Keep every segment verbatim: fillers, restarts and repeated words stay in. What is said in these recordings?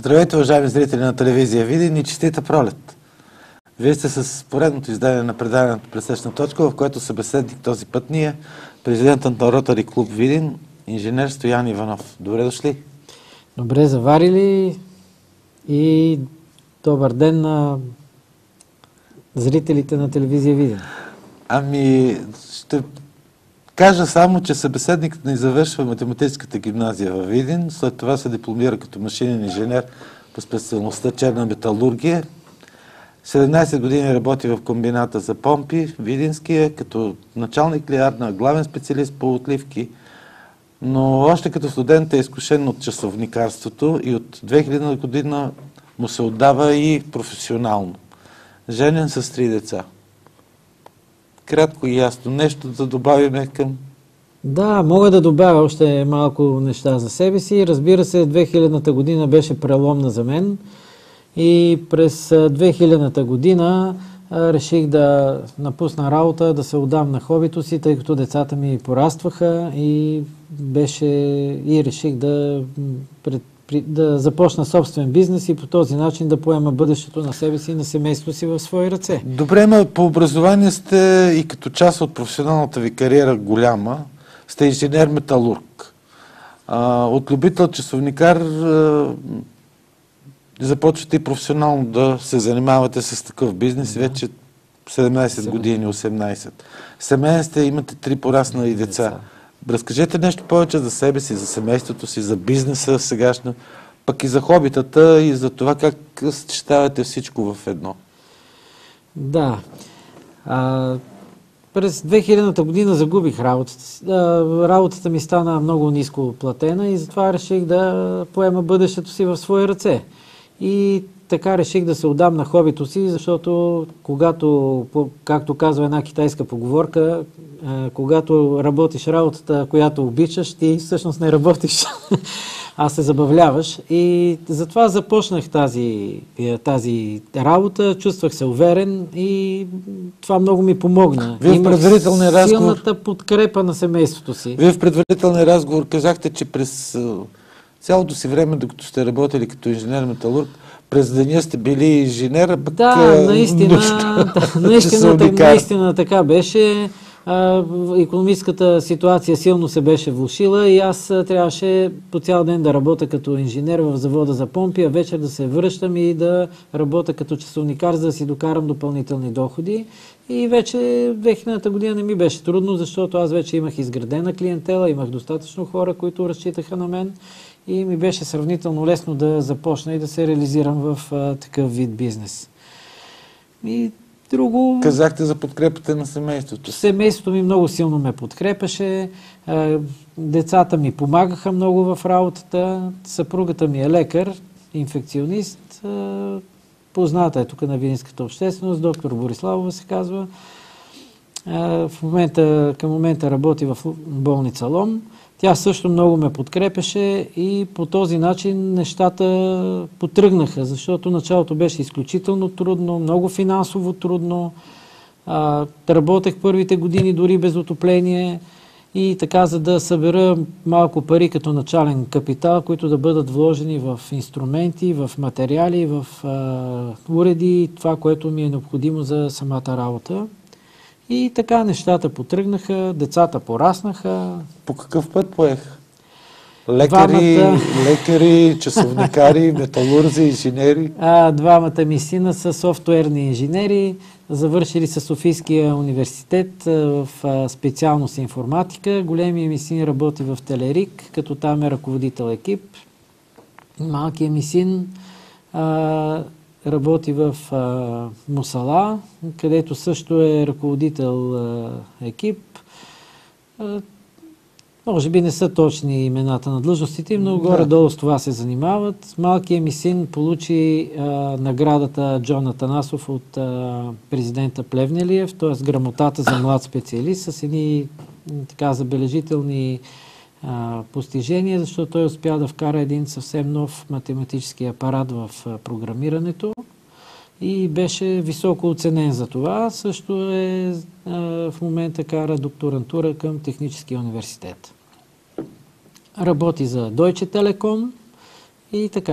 Здравейте, уважаеми зрители на телевизия Видин и честита пролет! Вие сте с поредното издание на предаването Пресечна точка, в което събеседник този път ни е президентът на Ротари клуб Видин, инженер Стоян Иванов. Добре дошли! Добре заварили и добър ден на зрителите на телевизия Видин. Ами, ще кажа само, че събеседникът ни завършва математическата гимназия във Видин, след това се дипломира като машинен инженер по специалността черна металургия. седемнайсет години работи в комбината за помпи, Видинския, като началник лиарна, главен специалист по отливки, но още като студент е изкушен от часовникарството и от две хиляди година му се отдава и професионално. Женен с три деца. Кратко и ясно. Нещо да добавим към... Да, мога да добавя още малко неща за себе си. Разбира се, две хилядната година беше преломна за мен и през две хилядната година а, реших да напусна работа, да се отдам на хобито си, тъй като децата ми порастваха и беше и реших да, пред, при, да започна собствен бизнес и по този начин да поема бъдещето на себе си и на семейството си в свои ръце. Добре, но по образование сте и като част от професионалната ви кариера голяма, сте инженер-металург. А, от любител часовникар а, започвате и професионално да се занимавате с такъв бизнес, да. Вече седемнайсет години, осемнайсет. Семейен сте, имате три пораснали деца. деца. Разкажете нещо повече за себе си, за семейството си, за бизнеса сегашно, пък и за хобитата и за това как съчетавате всичко в едно. Да. А, през две хилядната година загубих работата си. Работата ми стана много ниско платена и затова реших да поема бъдещето си в свои ръце. И така реших да се отдам на хобито си, защото когато, както казва една китайска поговорка, когато работиш работата, която обичаш, ти всъщност не работиш, а се забавляваш. И затова започнах тази, тази работа, чувствах се уверен и това много ми помогна. Вие в предварителния разговор... силната подкрепа на семейството си. Вие в предварителния разговор казахте, че през цялото си време, докато сте работили като инженер-металург, през деня сте били инженер, а пък... Да, наистина, да, наистина, наистина така беше. Икономическата ситуация силно се беше влошила и аз трябваше по цял ден да работя като инженер в завода за помпи, а вечер да се връщам и да работя като часовникар, за да си докарам допълнителни доходи. И вече две хилядната година не ми беше трудно, защото аз вече имах изградена клиентела, имах достатъчно хора, които разчитаха на мен и ми беше сравнително лесно да започна и да се реализирам в а, такъв вид бизнес. И друго... Казахте за подкрепата на семейството. Семейството ми много силно ме подкрепеше, а, децата ми помагаха много в работата, съпругата ми е лекар, инфекционист, а, позната е тук на видинската общественост, доктор Бориславова се казва. А, в момента, към момента работи в болница Лом. Тя също много ме подкрепеше и по този начин нещата потръгнаха, защото началото беше изключително трудно, много финансово трудно. А, работех първите години дори без отопление и така, за да събера малко пари като начален капитал, които да бъдат вложени в инструменти, в материали, в а, уреди, това, което ми е необходимо за самата работа. И така нещата потръгнаха, децата пораснаха. По какъв път поех? Лекари, двамата... лекари, часовникари, металурзи, инженери? А, двамата ми сина са софтуерни инженери, завършили са Софийския университет в специалност информатика. Големият ми син работи в Телерик, като там е ръководител екип. Малкият ми син а, работи в а, Мусала, където също е ръководител а, екип. А, може би не са точни имената на длъжностите, но да. Горе-долу с това се занимават. Малкият ми син получи а, наградата Джон Атанасов от а, президента Плевнелиев, т.е. грамотата за млад специалист с едни така забележителни а, постижения, защото той успя да вкара един съвсем нов математически апарат в а, програмирането и беше високо оценен за това. Също е а, в момента кара докторантура към Техническия университет. Работи за Deutsche Telekom и така.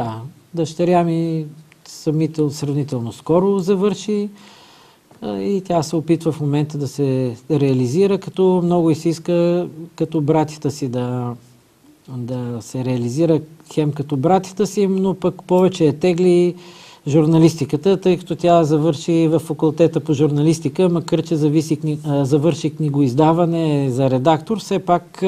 Дъщеря ми съмител, сравнително скоро завърши и тя се опитва в момента да се реализира, като много и се иска като братята си да, да се реализира хем като братята си, но пък повече е тегли журналистиката, тъй като тя завърши в факултета по журналистика, макар че зависи, завърши книгоиздаване за редактор, все пак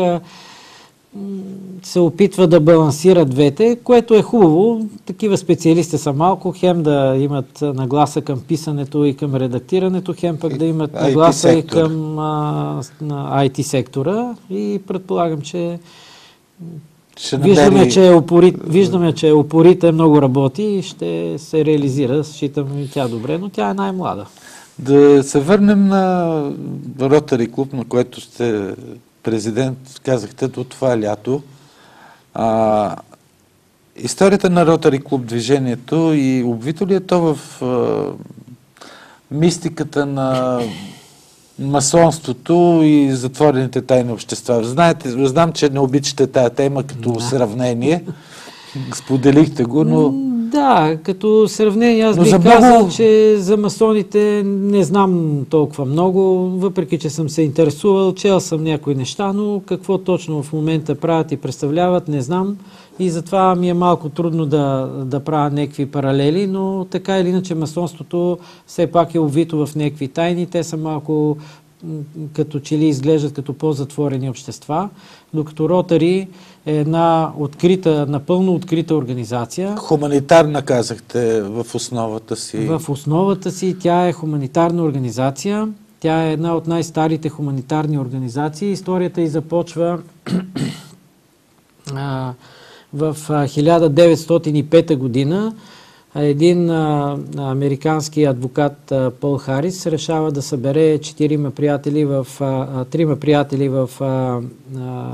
се опитва да балансира двете, което е хубаво. Такива специалисти са малко, хем да имат нагласа към писането и към редактирането, хем пък да имат нагласа и към а, на ай ти сектора. И предполагам, че ще виждаме, намери... че е упорит, виждаме, че е упорита, много работи и ще се реализира. Считам и тя добре, но тя е най-млада. Да се върнем на Ротари клуб, на което сте президент, казахте, до това лято. А, историята на Ротари клуб, движението и обвито ли е то в а, мистиката на масонството и затворените тайни общества? Знаете, знам, че не обичате тая тема като да. сравнение. Споделихте го, но... Да, като сравнение аз но бих много... казал, че за масоните не знам толкова много, въпреки че съм се интересувал, чел съм някои неща, но какво точно в момента правят и представляват, не знам. И затова ми е малко трудно да, да правя някакви паралели, но така или иначе масонството все пак е обвито в някакви тайни. Те са малко като че ли изглеждат като по-затворени общества, докато Ротари е една открита, напълно открита организация. Хуманитарна, казахте, в основата си. В основата си тя е хуманитарна организация. Тя е една от най-старите хуманитарни организации. Историята й започва а, в хиляда деветстотин и пета година. Един а, американски адвокат а, Пол Харис решава да събере четирима приятели в, а, трима приятели в а, а,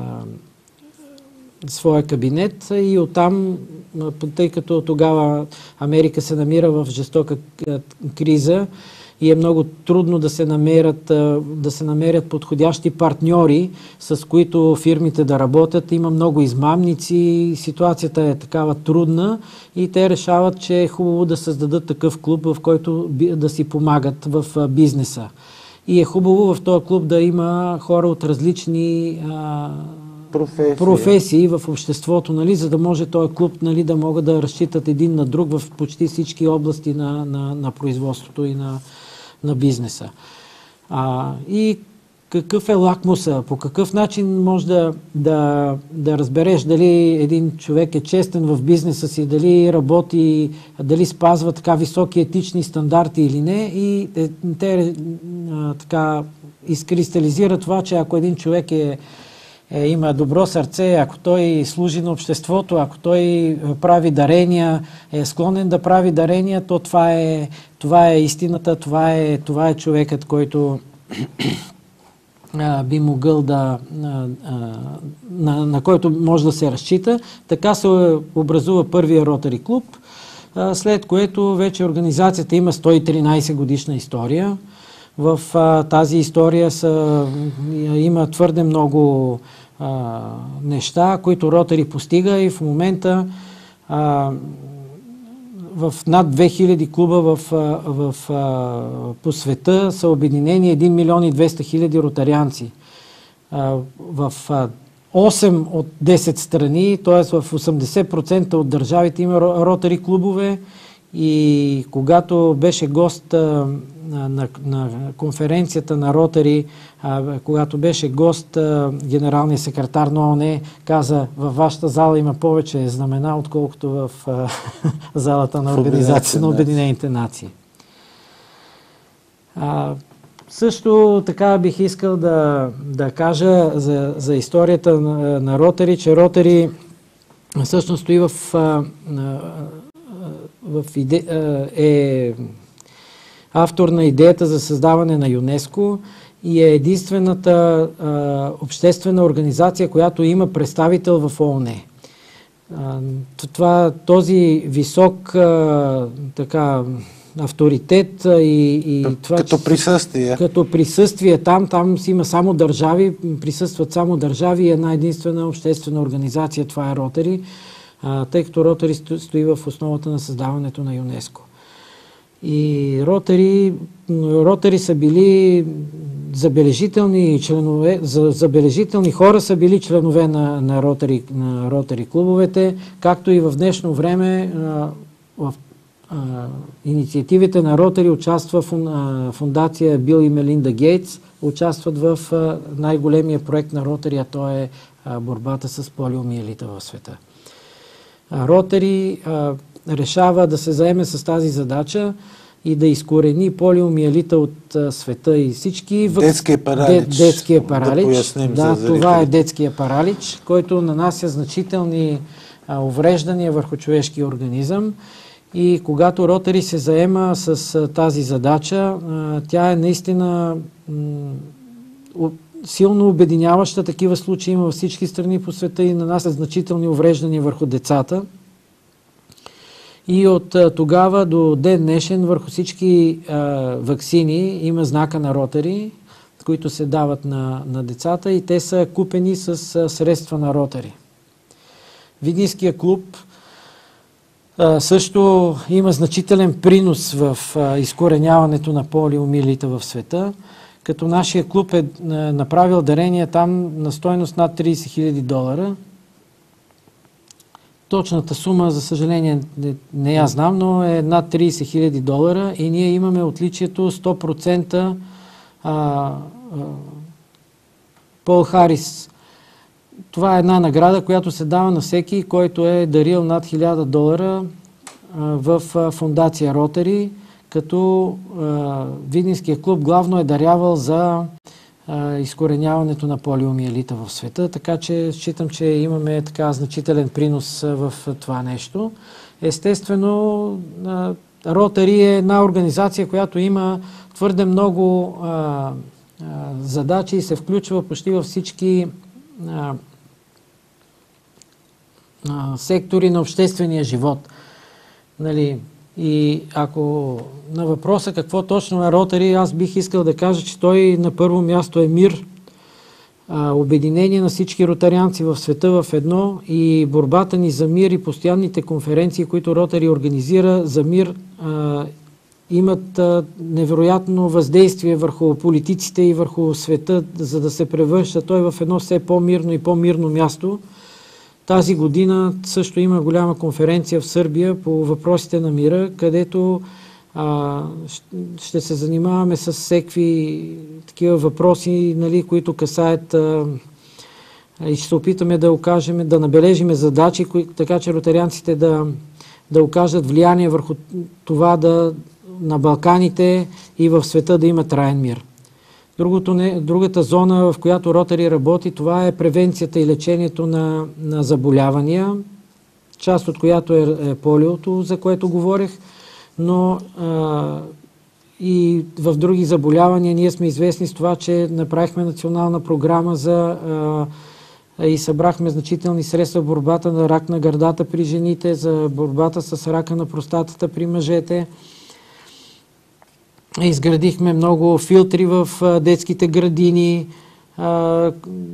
своя кабинет и оттам, тъй като тогава Америка се намира в жестока криза и е много трудно да се намерят, да се намерят подходящи партньори, с които фирмите да работят. Има много измамници, ситуацията е такава трудна и те решават, че е хубаво да създадат такъв клуб, в който да си помагат в бизнеса. И е хубаво в този клуб да има хора от различни а, професии. професии в обществото, нали, за да може този клуб, нали, да могат да разчитат един на друг в почти всички области на, на, на производството и на, на бизнеса. А, и какъв е лакмуса? По какъв начин може да, да, да разбереш дали един човек е честен в бизнеса си, дали работи, дали спазва така високи етични стандарти или не? И те а, така изкристализира това, че ако един човек е Е, има добро сърце, ако той служи на обществото, ако той прави дарения, е склонен да прави дарения, то това е, това е истината, това е, това е човекът, който а, би могъл да, а, на, на който може да се разчита. Така се образува първия Ротари клуб, а, след което вече организацията има сто и тринайсет годишна история. В а, тази история са, има твърде много а, неща, които Ротари постига и в момента а, в над две хиляди клуба в, в, а, по света са обединени един милион и двеста хиляди ротарианци. А, в а, осем от десет страни, т.е. в осемдесет процента от държавите има Ротари клубове и когато беше гост а, На, на конференцията на Ротари, а, когато беше гост, а, генералният секретар на ООН каза, във вашата зала има повече знамена, отколкото в а, залата на Организацията на Обединените нации. А, също така бих искал да, да кажа за, за историята на, на Ротари, че Ротари всъщност стои в, а, в иде, а, е автор на идеята за създаване на ЮНЕСКО и е единствената а, обществена организация, която има представител в ООН. А, това, този висок а, така, авторитет и, и това, като присъствие. Като присъствие там, там си има само държави, присъстват само държави и една единствена обществена организация, това е Ротари. а, тъй като Ротари стои в основата на създаването на ЮНЕСКО. И Ротари, Ротари са били забележителни членове, забележителни хора са били членове на, на, Ротари, на Ротари клубовете, както и в днешно време а, в а, инициативите на Ротари участва фун, а, фундация Бил и Мелинда Гейтс, участват в а, най-големия проект на Ротари, а то е а, борбата с полиомиелита в света. А, Ротари а, решава да се заеме с тази задача и да изкорени полиомиелита от а, света и всички... Детския паралич. Де, детския паралич. Да поясним да, за това е детския паралич, който нанася значителни а, увреждания върху човешкия организъм. И когато Ротари се заема с а, тази задача, а, тя е наистина м, силно обединяваща. Такива случаи има във всички страни по света и нанасят значителни увреждания върху децата. И от а, тогава до ден днешен върху всички а, ваксини има знака на Ротари, които се дават на, на децата и те са купени с а, средства на Ротари. Видинския клуб а, също има значителен принос в а, изкореняването на полиомиелита в света, като нашия клуб е а, направил дарение там на стойност над трийсет хиляди долара. Точната сума, за съжаление, не, не я знам, но е над трийсет хиляди долара и ние имаме отличието сто процента а, а, Пол Харис. Това е една награда, която се дава на всеки, който е дарил над хиляда долара а, в а, фундация Ротари, като а, Видинския клуб главно е дарявал за изкореняването на полиомиелита в света, така че считам, че имаме така значителен принос в това нещо. Естествено, Ротари е една организация, която има твърде много а, а, задачи и се включва почти във всички а, а, сектори на обществения живот. Нали, и ако на въпроса какво точно е Ротари, аз бих искал да кажа, че той на първо място е мир, а, обединение на всички ротарианци в света в едно и борбата ни за мир и постоянните конференции, които Ротари организира за мир, а, имат а, невероятно въздействие върху политиците и върху света, за да се превръща той в едно все по-мирно и по-мирно място. Тази година също има голяма конференция в Сърбия по въпросите на мира, където а, ще се занимаваме с всеки такива въпроси, нали, които касаят а, и ще се опитаме да окажем, да набележиме задачи, кои, така че ротарианците да, да окажат влияние върху това да на Балканите и в света да има траен мир. Другото не, другата зона, в която Ротари работи, това е превенцията и лечението на, на заболявания, част от която е, е полиото, за което говорех, но а, и в други заболявания ние сме известни с това, че направихме национална програма за а, и събрахме значителни средства в борбата на рак на гърдата при жените, за борбата с рака на простатата при мъжете. Изградихме много филтри в а, детските градини а,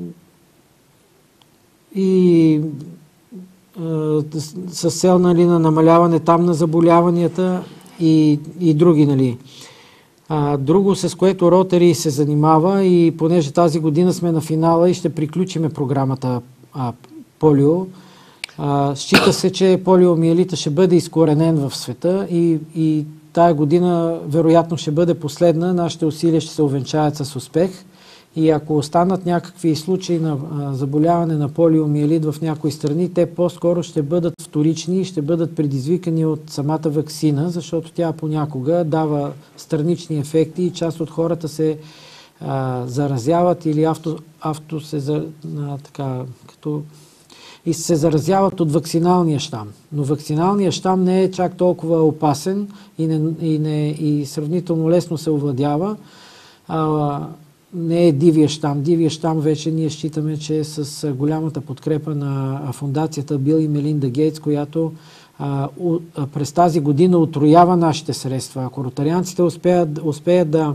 и а, с цел, нали, на намаляване там на заболяванията и, и други. Нали. А, друго, с което Ротари се занимава и понеже тази година сме на финала и ще приключиме програмата а, полио, а, счита се, че полиомиелита ще бъде изкоренен в света и, и тая година вероятно ще бъде последна. Нашите усилия ще се увенчаят с успех и ако останат някакви случаи на а, заболяване на полиомиелит в някои страни, те по-скоро ще бъдат вторични и ще бъдат предизвикани от самата ваксина, защото тя понякога дава странични ефекти и част от хората се а, заразяват или авто, авто се за, а, така, като и се заразяват от вакциналния щам. Но вакциналният щам не е чак толкова опасен и, не, и, не, и сравнително лесно се овладява. А, не е дивия щам. Дивия щам вече ние считаме, че е с голямата подкрепа на фундацията Бил и Мелинда Гейтс, която а, у, а, през тази година утроява нашите средства. Ако ротарианците успеят, успеят да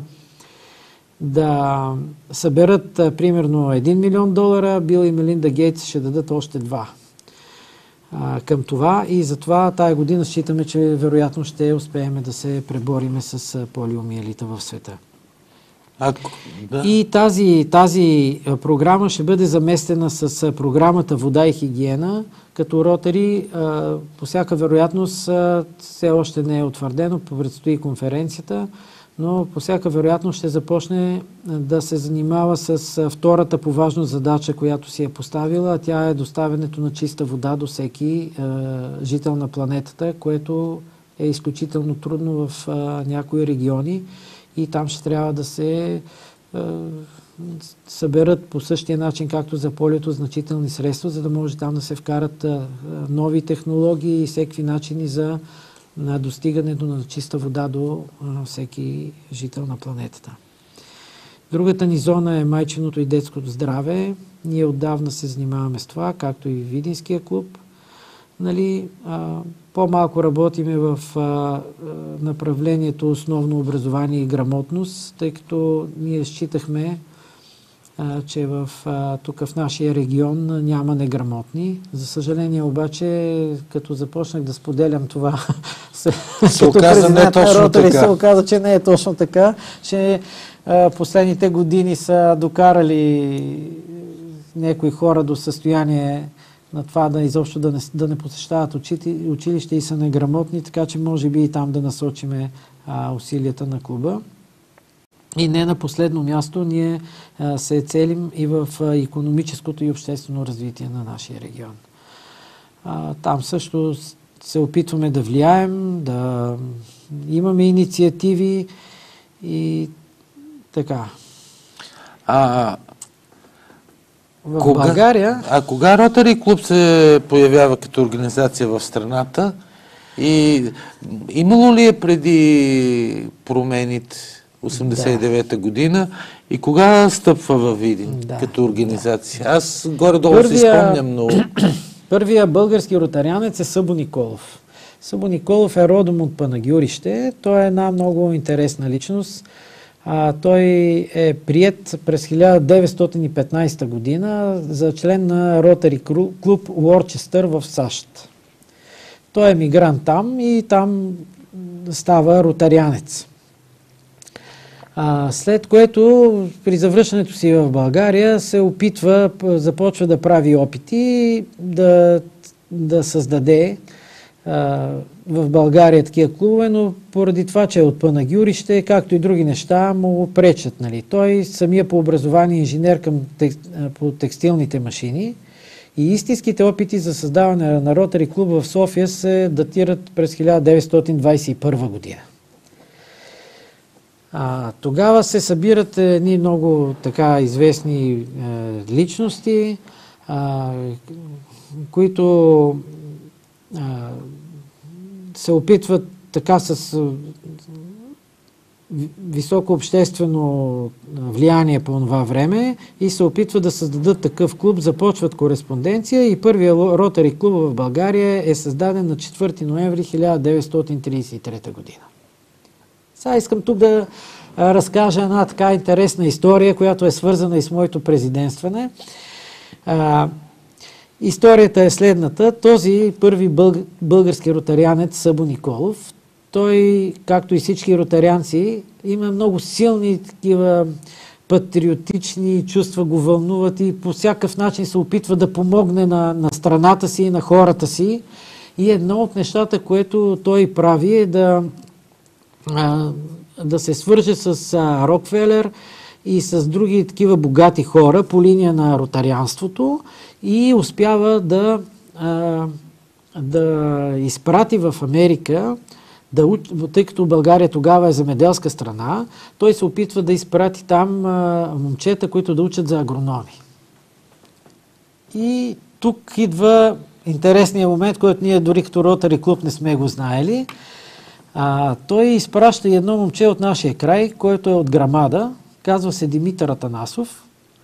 да съберат а, примерно един милион долара, Бил и Мелинда Гейтс ще дадат още два. а, към това и затова тая година считаме, че вероятно ще успеем да се пребориме с полиомиелита в света. Ако, да. И тази, тази а, програма ще бъде заместена с а, програмата Вода и хигиена, като Ротари а, по всяка вероятност а, все още не е утвърдено, предстои конференцията, но по всяка вероятност ще започне да се занимава с а, втората по важност задача, която си е поставила, а тя е доставянето на чиста вода до всеки а, жител на планетата, което е изключително трудно в а, някои региони. И там ще трябва да се е, съберат по същия начин, както за полиото, значителни средства, за да може там да се вкарат е, нови технологии и всеки начини за на достигането на чиста вода до е, всеки жител на планетата. Другата ни зона е майчиното и детското здраве. Ние отдавна се занимаваме с това, както и Видинския клуб. Нали, а, по-малко работиме в а, направлението основно образование и грамотност, тъй като ние считахме, а, че в, а, тук в нашия регион няма неграмотни. За съжаление обаче, като започнах да споделям това, се като оказа не президент точно на Ротари, така. се оказа, че не е точно така, че а, последните години са докарали някои хора до състояние на това да изобщо да не, да не посещават училище и са неграмотни, така че може би и там да насочиме а, усилията на клуба. И не на последно място, ние а, се целим и в а, икономическото и обществено развитие на нашия регион. А, там също се опитваме да влияем, да имаме инициативи и така. А, В кога, България... А кога Ротари клуб се появява като организация в страната? И имало ли е преди промените осемдесет и девета година и кога стъпва във Видин Да, като организация? да. Аз горе-долу Първия- си спомням, но... Първия български ротарианец е Събо Николов. Събо Николов е родом от Панагюрище. Той е една много интересна личност. А, той е приет през хиляда деветстотин и петнадесета година за член на Ротари клуб Уорчестър в САЩ. Той е мигрант там и там става ротарианец. А, след което при завръщането си в България се опитва, започва да прави опити да, да създаде а, в България такива клубове, но поради това, че е от Панагюрище, както и други неща, му пречат. Нали. Той самия по образование инженер към тек, по текстилните машини и истинските опити за създаване на Ротари клуб в София се датират през хиляда деветстотин двадесет и първа година. А, тогава се събират едни много така известни е, личности, а, които а, се опитват така с а, високо обществено влияние по това време и се опитват да създадат такъв клуб, започват кореспонденция и първият Ротари клуб в България е създаден на четвърти ноември хиляда деветстотин тридесет и трета година. Сега искам тук да а, разкажа една така интересна история, която е свързана и с моето президентстване. А, историята е следната. Този първи бълг, български ротарианец Събо Николов, той, както и всички ротарианци, има много силни такива патриотични чувства, го вълнуват и по всякакъв начин се опитва да помогне на, на страната си и на хората си. И едно от нещата, което той прави е да да се свърже с а, Рокфелер и с други такива богати хора по линия на ротарианството и успява да, а, да изпрати в Америка, да, тъй като България тогава е земеделска страна, той се опитва да изпрати там а, момчета, които да учат за агрономи. И тук идва интересният момент, който ние дори като Ротари клуб не сме го знаели. А, той изпраща едно момче от нашия край, който е от Грамада, казва се Димитър Атанасов.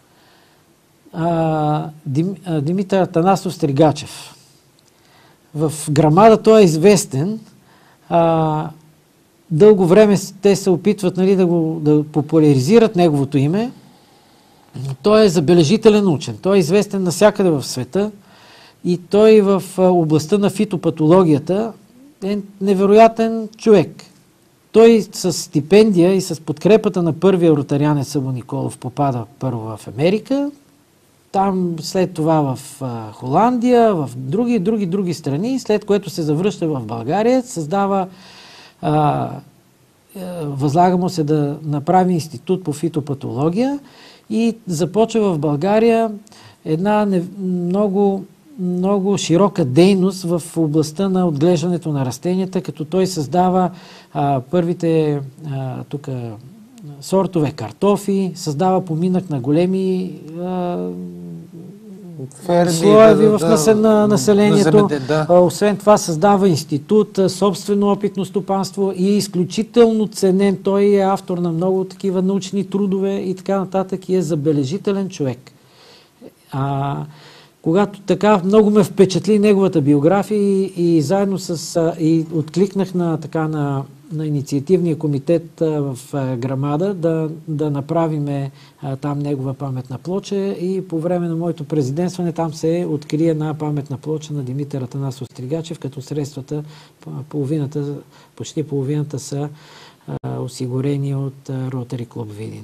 А, Дим, а, Димитър Атанасов Стригачев. В Грамада той е известен. А, дълго време те се опитват, нали, да го да популяризират неговото име. Той е забележителен учен. Той е известен навсякъде в света И той в областта на фитопатологията е невероятен човек. Той с стипендия и с подкрепата на първия ротарианец Сабо Николов попада първо в Америка, там след това в а, Холандия, в други, други, други страни, след което се завръща в България, създава, а, а, възлага му се да направи институт по фитопатология и започва в България една не, много, много широка дейност в областта на отглеждането на растенията, като той създава а, първите а, тук сортове картофи, създава поминък на големи а, Ферми, слоеви да, в да, насе- на населението. На земеде, да. А, освен това създава институт, собствено опитно стопанство и е изключително ценен. Той е автор на много такива научни трудове и така нататък и е забележителен човек. А, когато така много ме впечатли неговата биография и, и заедно с а, и откликнах на така на, на инициативния комитет а, в а, Грамада да, да направиме а, там негова паметна плоча и по време на моето президентстване там се откри една паметна плоча на Димитър Атанасов Стригачев, като средствата, половината, почти половината са а, осигурени от а, Ротари Клуб Видин.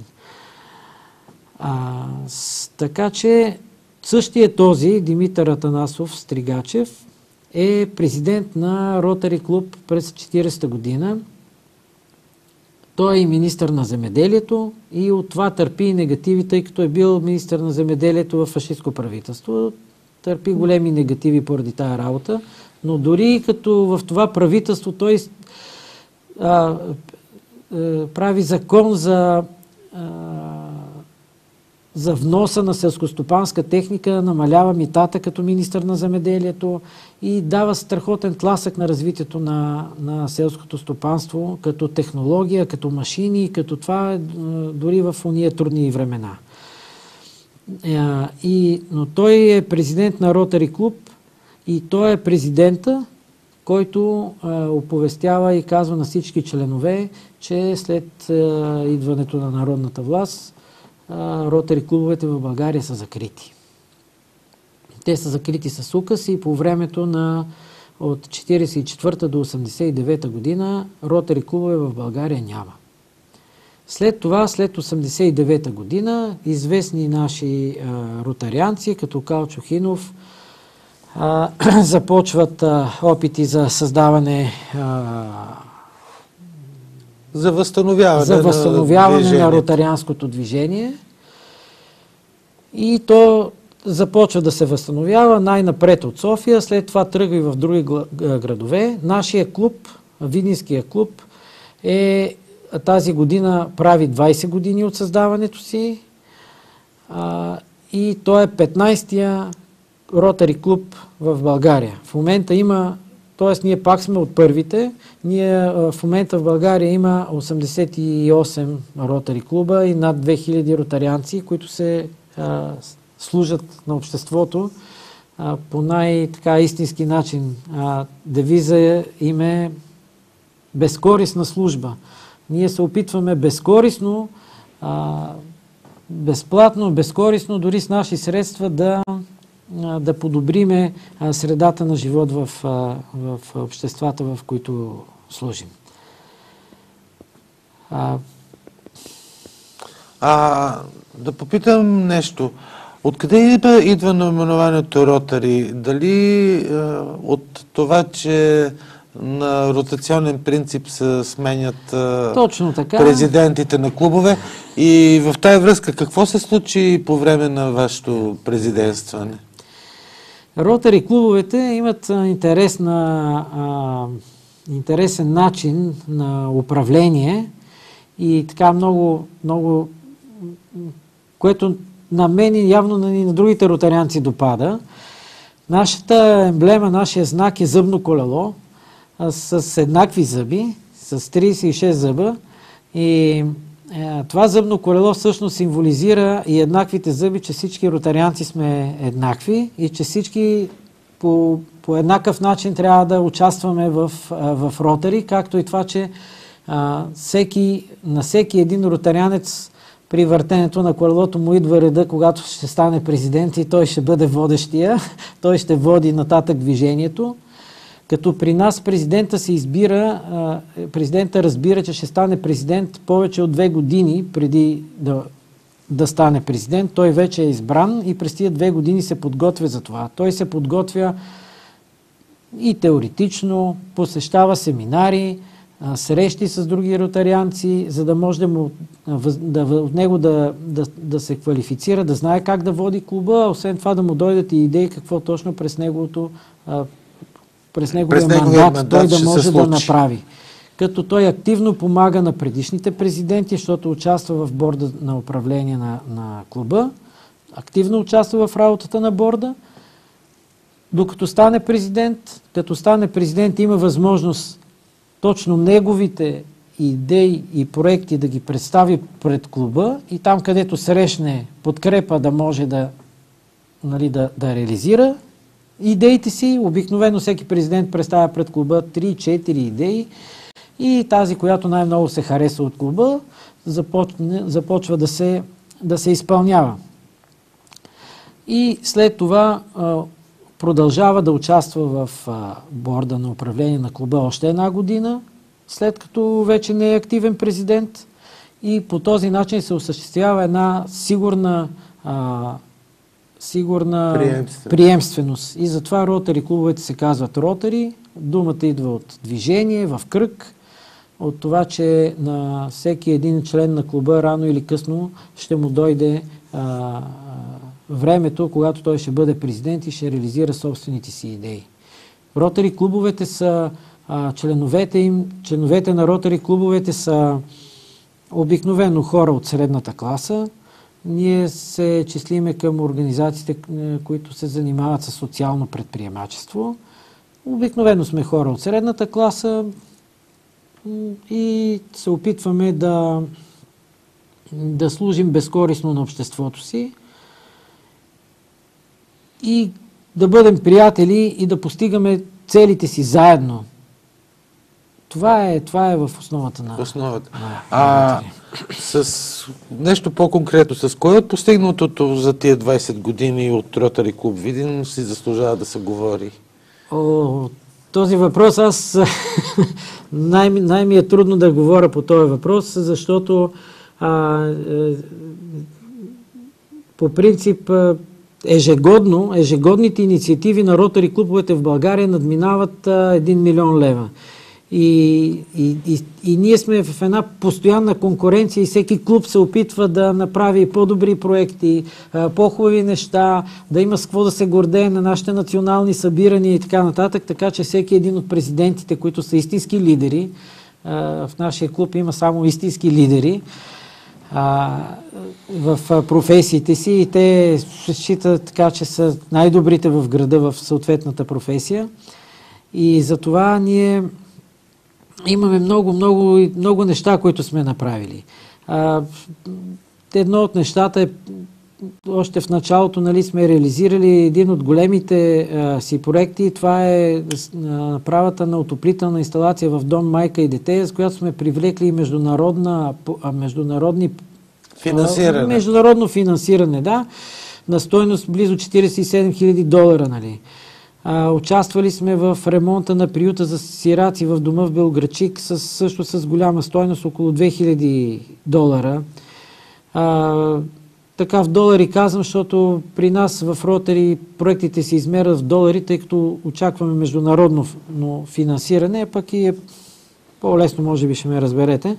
А, с, така че същия този Димитър Атанасов Стригачев е президент на Ротари Клуб през четиридесета година. Той е и министър на земеделието и от това търпи и негативи, тъй като е бил министър на земеделието в фашистско правителство. Търпи големи негативи поради тая работа, но дори като в това правителство той а, а, прави закон за а, за вноса на селскостопанска техника, намалява митата като министър на земеделието и дава страхотен тласък на развитието на, на селското стопанство, като технология, като машини, като това дори в уния трудни времена. И, но той е президент на Ротари Клуб и той е президента, който а, оповестява и казва на всички членове, че след а, идването на народната власт Ротари клубовете в България са закрити. Те са закрити с указ и по времето на от четиридесет и четвърта до осемдесет и девета година Ротари клубове в България няма. След това, след осемдесет и девета година, известни наши а, ротарианци, като Кал Чухинов, а, започват а, опити за създаване а, За възстановяване, за възстановяване на, на ротарианското движение. И то започва да се възстановява най-напред от София, след това тръгва и в други градове. Нашия клуб, Видинския клуб, е тази година прави двайсет години от създаването си а, и той е петнайсетия Ротари клуб в България. В момента има, т.е. ние пак сме от първите. Ние в момента в България има осемдесет и осем Ротари клуба и над две хиляди ротарианци, които се а, служат на обществото а, по най-истински начин. А, девиза им е безкорисна служба. Ние се опитваме безкорисно, а, безплатно, безкорисно, дори с наши средства да да подобриме средата на живот в, в обществата, в които служим. А, а, да попитам нещо. Откъде идва, идва наименованието Ротари? Дали е, от това, че на ротационен принцип се сменят е, точно така. президентите на клубове? И в тая връзка какво се случи по време на вашето президентстване? Ротари клубовете имат интересна, а, интересен начин на управление и така много, много, което на мен и явно на, на другите ротарианци допада. Нашата емблема, нашия знак е зъбно колело а, с еднакви зъби, с трийсет и шест зъба и това зъбно колело всъщност символизира и еднаквите зъби, че всички ротарианци сме еднакви и че всички по, по еднакъв начин трябва да участваме в, в Ротари, както и това, че а, всеки, на всеки един ротарианец при въртенето на колелото му идва реда, когато ще стане президент и той ще бъде водещия, той ще води нататък движението. Като при нас президента се избира, президента разбира, че ще стане президент повече от две години преди да, да стане президент. Той вече е избран и през тия две години се подготвя за това. Той се подготвя и теоретично, посещава семинари, срещи с други ротарианци, за да може да му, да, от него да, да, да се квалифицира, да знае как да води клуба, освен това да му дойдат и идеи какво точно през неговото през неговия през мандат, мандат той да може да направи. Като той активно помага на предишните президенти, защото участва в борда на управление на, на клуба, активно участва в работата на борда, докато стане президент, като стане президент има възможност точно неговите идеи и проекти да ги представи пред клуба и там, където срещне подкрепа да може да, нали, да, да реализира идеите си. Обикновено всеки президент представя пред клуба три-четири идеи и тази, която най-много се хареса от клуба, започва, започва да, се, да се изпълнява. И след това а, продължава да участва в а, борда на управление на клуба още една година, след като вече не е активен президент и по този начин се осъществява една сигурна а, сигурна приемственост. приемственост. И затова ротари клубовете се казват ротари. Думата идва от движение, в кръг, от това, че на всеки един член на клуба рано или късно ще му дойде а, времето, когато той ще бъде президент и ще реализира собствените си идеи. Ротари клубовете са а, членовете им, членовете на ротари клубовете са обикновено хора от средната класа. Ние се числиме към организациите, които се занимават с социално предприемачество. Обикновено сме хора от средната класа и се опитваме да, да служим безкористно на обществото си и да бъдем приятели и да постигаме целите си заедно. Това е, това е в основата на... Основата. На, а с нещо по-конкретно, с кое от постигнатото за тия двайсет години от Ротари клуб Видин си заслужава да се говори? О, този въпрос аз най- най-ми е трудно да говоря по този въпрос, защото а, е, по принцип ежегодно, ежегодните инициативи на Ротари клубовете в България надминават един милион лева. И, и, и, и ние сме в една постоянна конкуренция и всеки клуб се опитва да направи по-добри проекти, по-хубави неща, да има с какво да се гордее на нашите национални събирания и така нататък, така че всеки един от президентите, които са истински лидери, в нашия клуб има само истински лидери в професиите си и те се считат така, че са най-добрите в града в съответната професия. И за това ние имаме много, много, много неща, които сме направили. А, едно от нещата е, още в началото, нали, сме реализирали един от големите а, си проекти. Това е направата на отоплителна инсталация в Дом майка и дете, с която сме привлекли международна, а, международни, финансиране. А, международно финансиране, да, на стойност близо четирийсет и седем хиляди долара, нали. А, участвали сме в ремонта на приюта за сираци в дома в Белградчик, с, също с голяма стойност около две хиляди долара. А, така в долари казвам, защото при нас в Ротари проектите се измерят в долари, тъй като очакваме международно финансиране, пък и е по-лесно, може би ще ме разберете.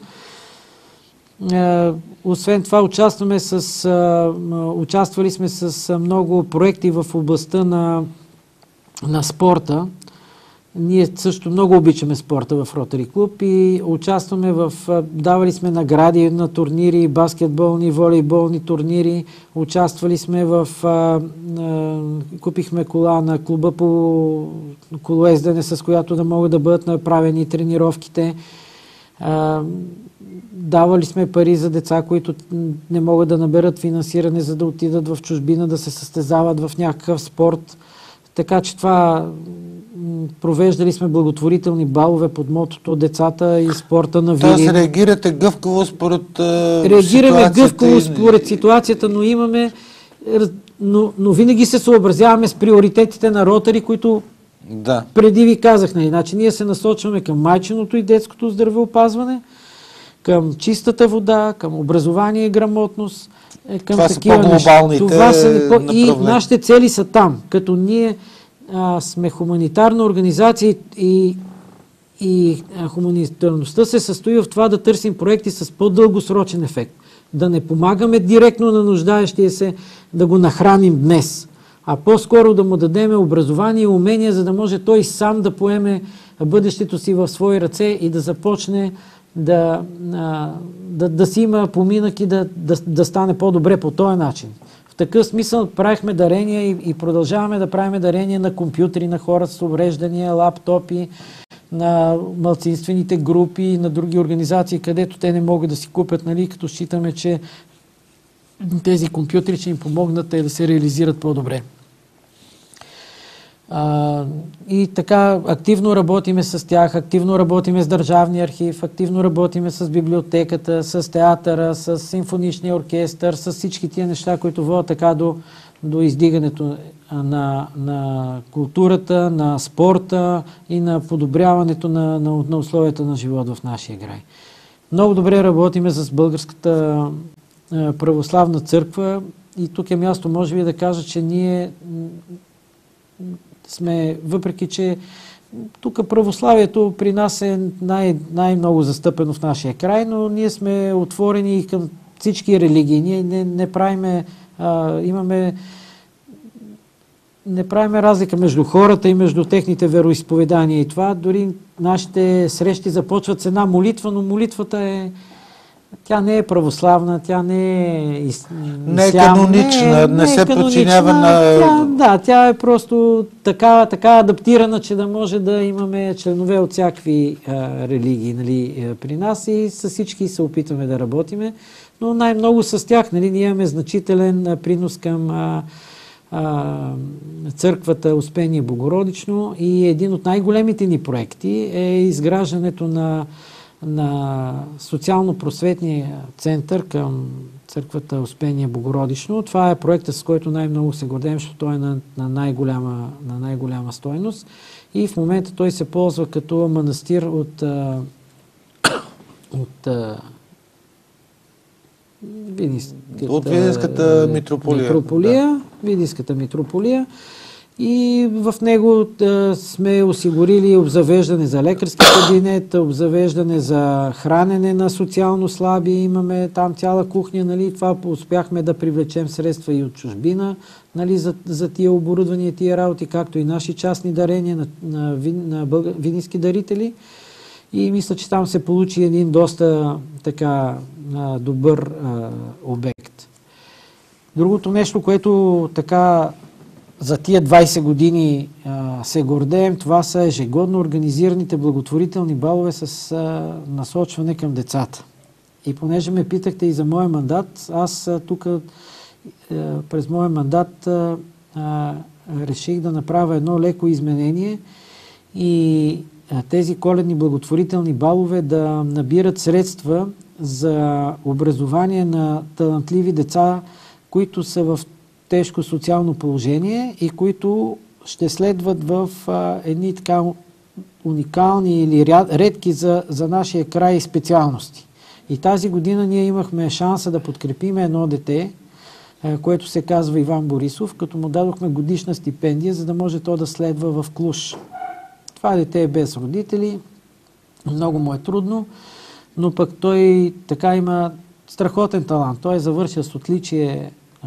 А, освен това участваме с, а, участвали сме с много проекти в областта на на спорта. Ние също много обичаме спорта в Ротари клуб и участваме в... Давали сме награди на турнири, баскетболни, волейболни турнири. Участвали сме в... А, а, купихме кола на клуба по колоездене, с която да могат да бъдат направени тренировките. А, давали сме пари за деца, които не могат да наберат финансиране, за да отидат в чужбина, да се състезават в някакъв спорт. Така че това провеждали сме благотворителни балове под мотото "Децата и спорта на Видин". Тоест реагирате гъвкаво според uh, Реагираме гъвкаво и... според ситуацията, но имаме, но, но винаги се съобразяваме с приоритетите на Ротари, които да. преди ви казах. Нали. Значи ние се насочваме към майчиното и детското здравеопазване, към чистата вода, към образование и грамотност, към това такива са по-глобалните Това са по... И направления. нашите цели са там, като ние а, сме хуманитарна организация и, и а, хуманитарността се състои в това да търсим проекти с по-дългосрочен ефект. Да не помагаме директно на нуждаещия се, да го нахраним днес, а по-скоро да му дадем образование и умения, за да може той сам да поеме бъдещето си в свои ръце и да започне да, да, да си има поминък и да, да, да стане по-добре по този начин. В такъв смисъл правихме дарения и, и продължаваме да правим дарения на компютри, на хора с увреждания, лаптопи, на малцинствените групи, на други организации, където те не могат да си купят, нали, като считаме, че тези компютри ще им помогнат те да се реализират по-добре. А, и така активно работиме с тях, активно работиме с Държавния архив, активно работиме с библиотеката, с театъра, с симфоничния оркестър, с всички тия неща, които водят така до, до издигането на, на културата, на спорта и на подобряването на, на, на условията на живот в нашия край. Много добре работиме с Българската православна църква и тук е място, може би, да кажа, че ние сме, въпреки че тук православието при нас е най- най-много застъпено в нашия край, но ние сме отворени и към всички религии. Ние не, не правиме, а, имаме не правиме разлика между хората и между техните вероизповедания и това. Дори нашите срещи започват с една молитва, но молитвата е тя не е православна, тя не е ис... не е ислям, канонична, не, не, не се е подчинява на... Тя, да, тя е просто така, така адаптирана, че да може да имаме членове от всякакви а, религии, нали, при нас и с всички се опитваме да работиме, но най-много с тях, нали, ние имаме значителен а, принос към а, а, църквата Успение Богородично и един от най-големите ни проекти е изграждането на на социално-просветния център към църквата Успение Богородично. Това е проектът, с който най-много се гордеем, защото той е на, на, най-голяма, на най-голяма стойност. И в момента той се ползва като манастир от, от, Видинската, от Видинската митрополия. митрополия да. Видинската митрополия. И в него да, сме осигурили обзавеждане за лекарски кабинет, обзавеждане за хранене на социално слаби. Имаме там цяла кухня, нали, това успяхме да привлечем средства и от чужбина, нали, за, за тия оборудвания, тия работи, както и наши частни дарения на, на, на бълга, видински дарители. И мисля, че там се получи един доста така добър а, обект. Другото нещо, което така за тия двайсет години а, се гордеем, това са ежегодно организираните благотворителни балове с а, насочване към децата. И понеже ме питахте и за моя мандат, аз тук през моя мандат а, а, реших да направя едно леко изменение и а, тези коледни благотворителни балове да набират средства за образование на талантливи деца, които са в тежко социално положение и които ще следват в а, едни така уникални или редки за, за нашия край специалности. И тази година ние имахме шанса да подкрепим едно дете, а, което се казва Иван Борисов, като му дадохме годишна стипендия, за да може то да следва в Клуш. Това дете е без родители, много му е трудно, но пък той така има страхотен талант. Той е завършил с отличие а,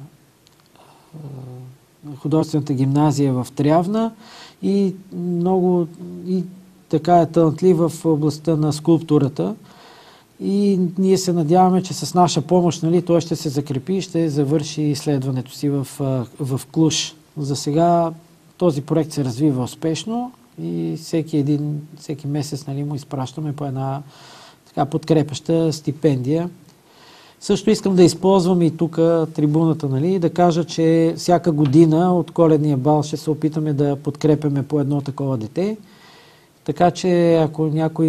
художествената гимназия в Трявна и много и така е талантлив в областта на скулптурата. И ние се надяваме, че с наша помощ, нали, той ще се закрепи и ще завърши изследването си в, в Клуш. За сега този проект се развива успешно и всеки, един, всеки месец, нали, му изпращаме по една така подкрепяща стипендия. Също искам да използвам и тук трибуната, нали, да кажа, че всяка година от коледния бал ще се опитаме да подкрепяме по едно такова дете. Така че ако някой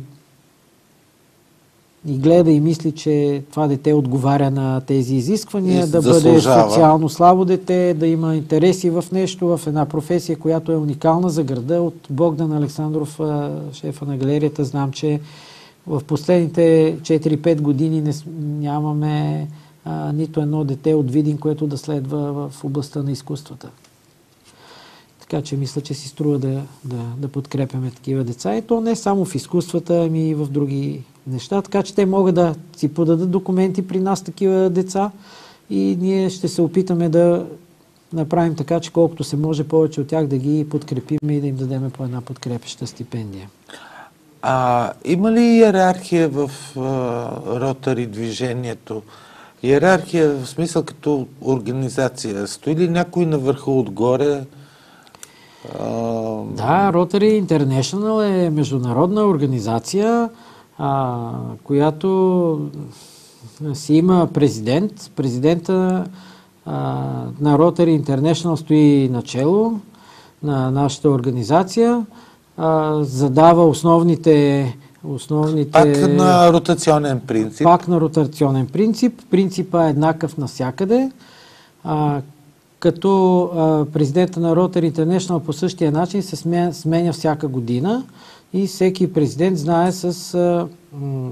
и гледа и мисли, че това дете отговаря на тези изисквания, И да заслужава. бъде социално слабо дете, да има интереси в нещо, в една професия, която е уникална за града. От Богдан Александров, шефа на галерията, знам, че в последните четири-пет години не, нямаме а, нито едно дете от Видин, което да следва в областта на изкуствата. Така че мисля, че си струва да, да, да подкрепяме такива деца. И то не само в изкуствата, ами и в други неща. Така че те могат да си подадат документи при нас, такива деца, и ние ще се опитаме да направим така, че колкото се може повече от тях да ги подкрепим и да им дадем по една подкрепеща стипендия. А има ли иерархия в Ротари движението? Иерархия в смисъл като организация. Стои ли някой навърху отгоре? А... Да, Rotary International е международна организация, а, която си има президент. Президента а, на Rotary International стои начело на нашата организация, а, задава основните, основните... Пак на ротационен принцип. Пак на ротационен принцип. Принципът е еднакъв навсякъде. А, като а, президента на Rotary International по същия начин се сменя, сменя всяка година и всеки президент знае с а, м,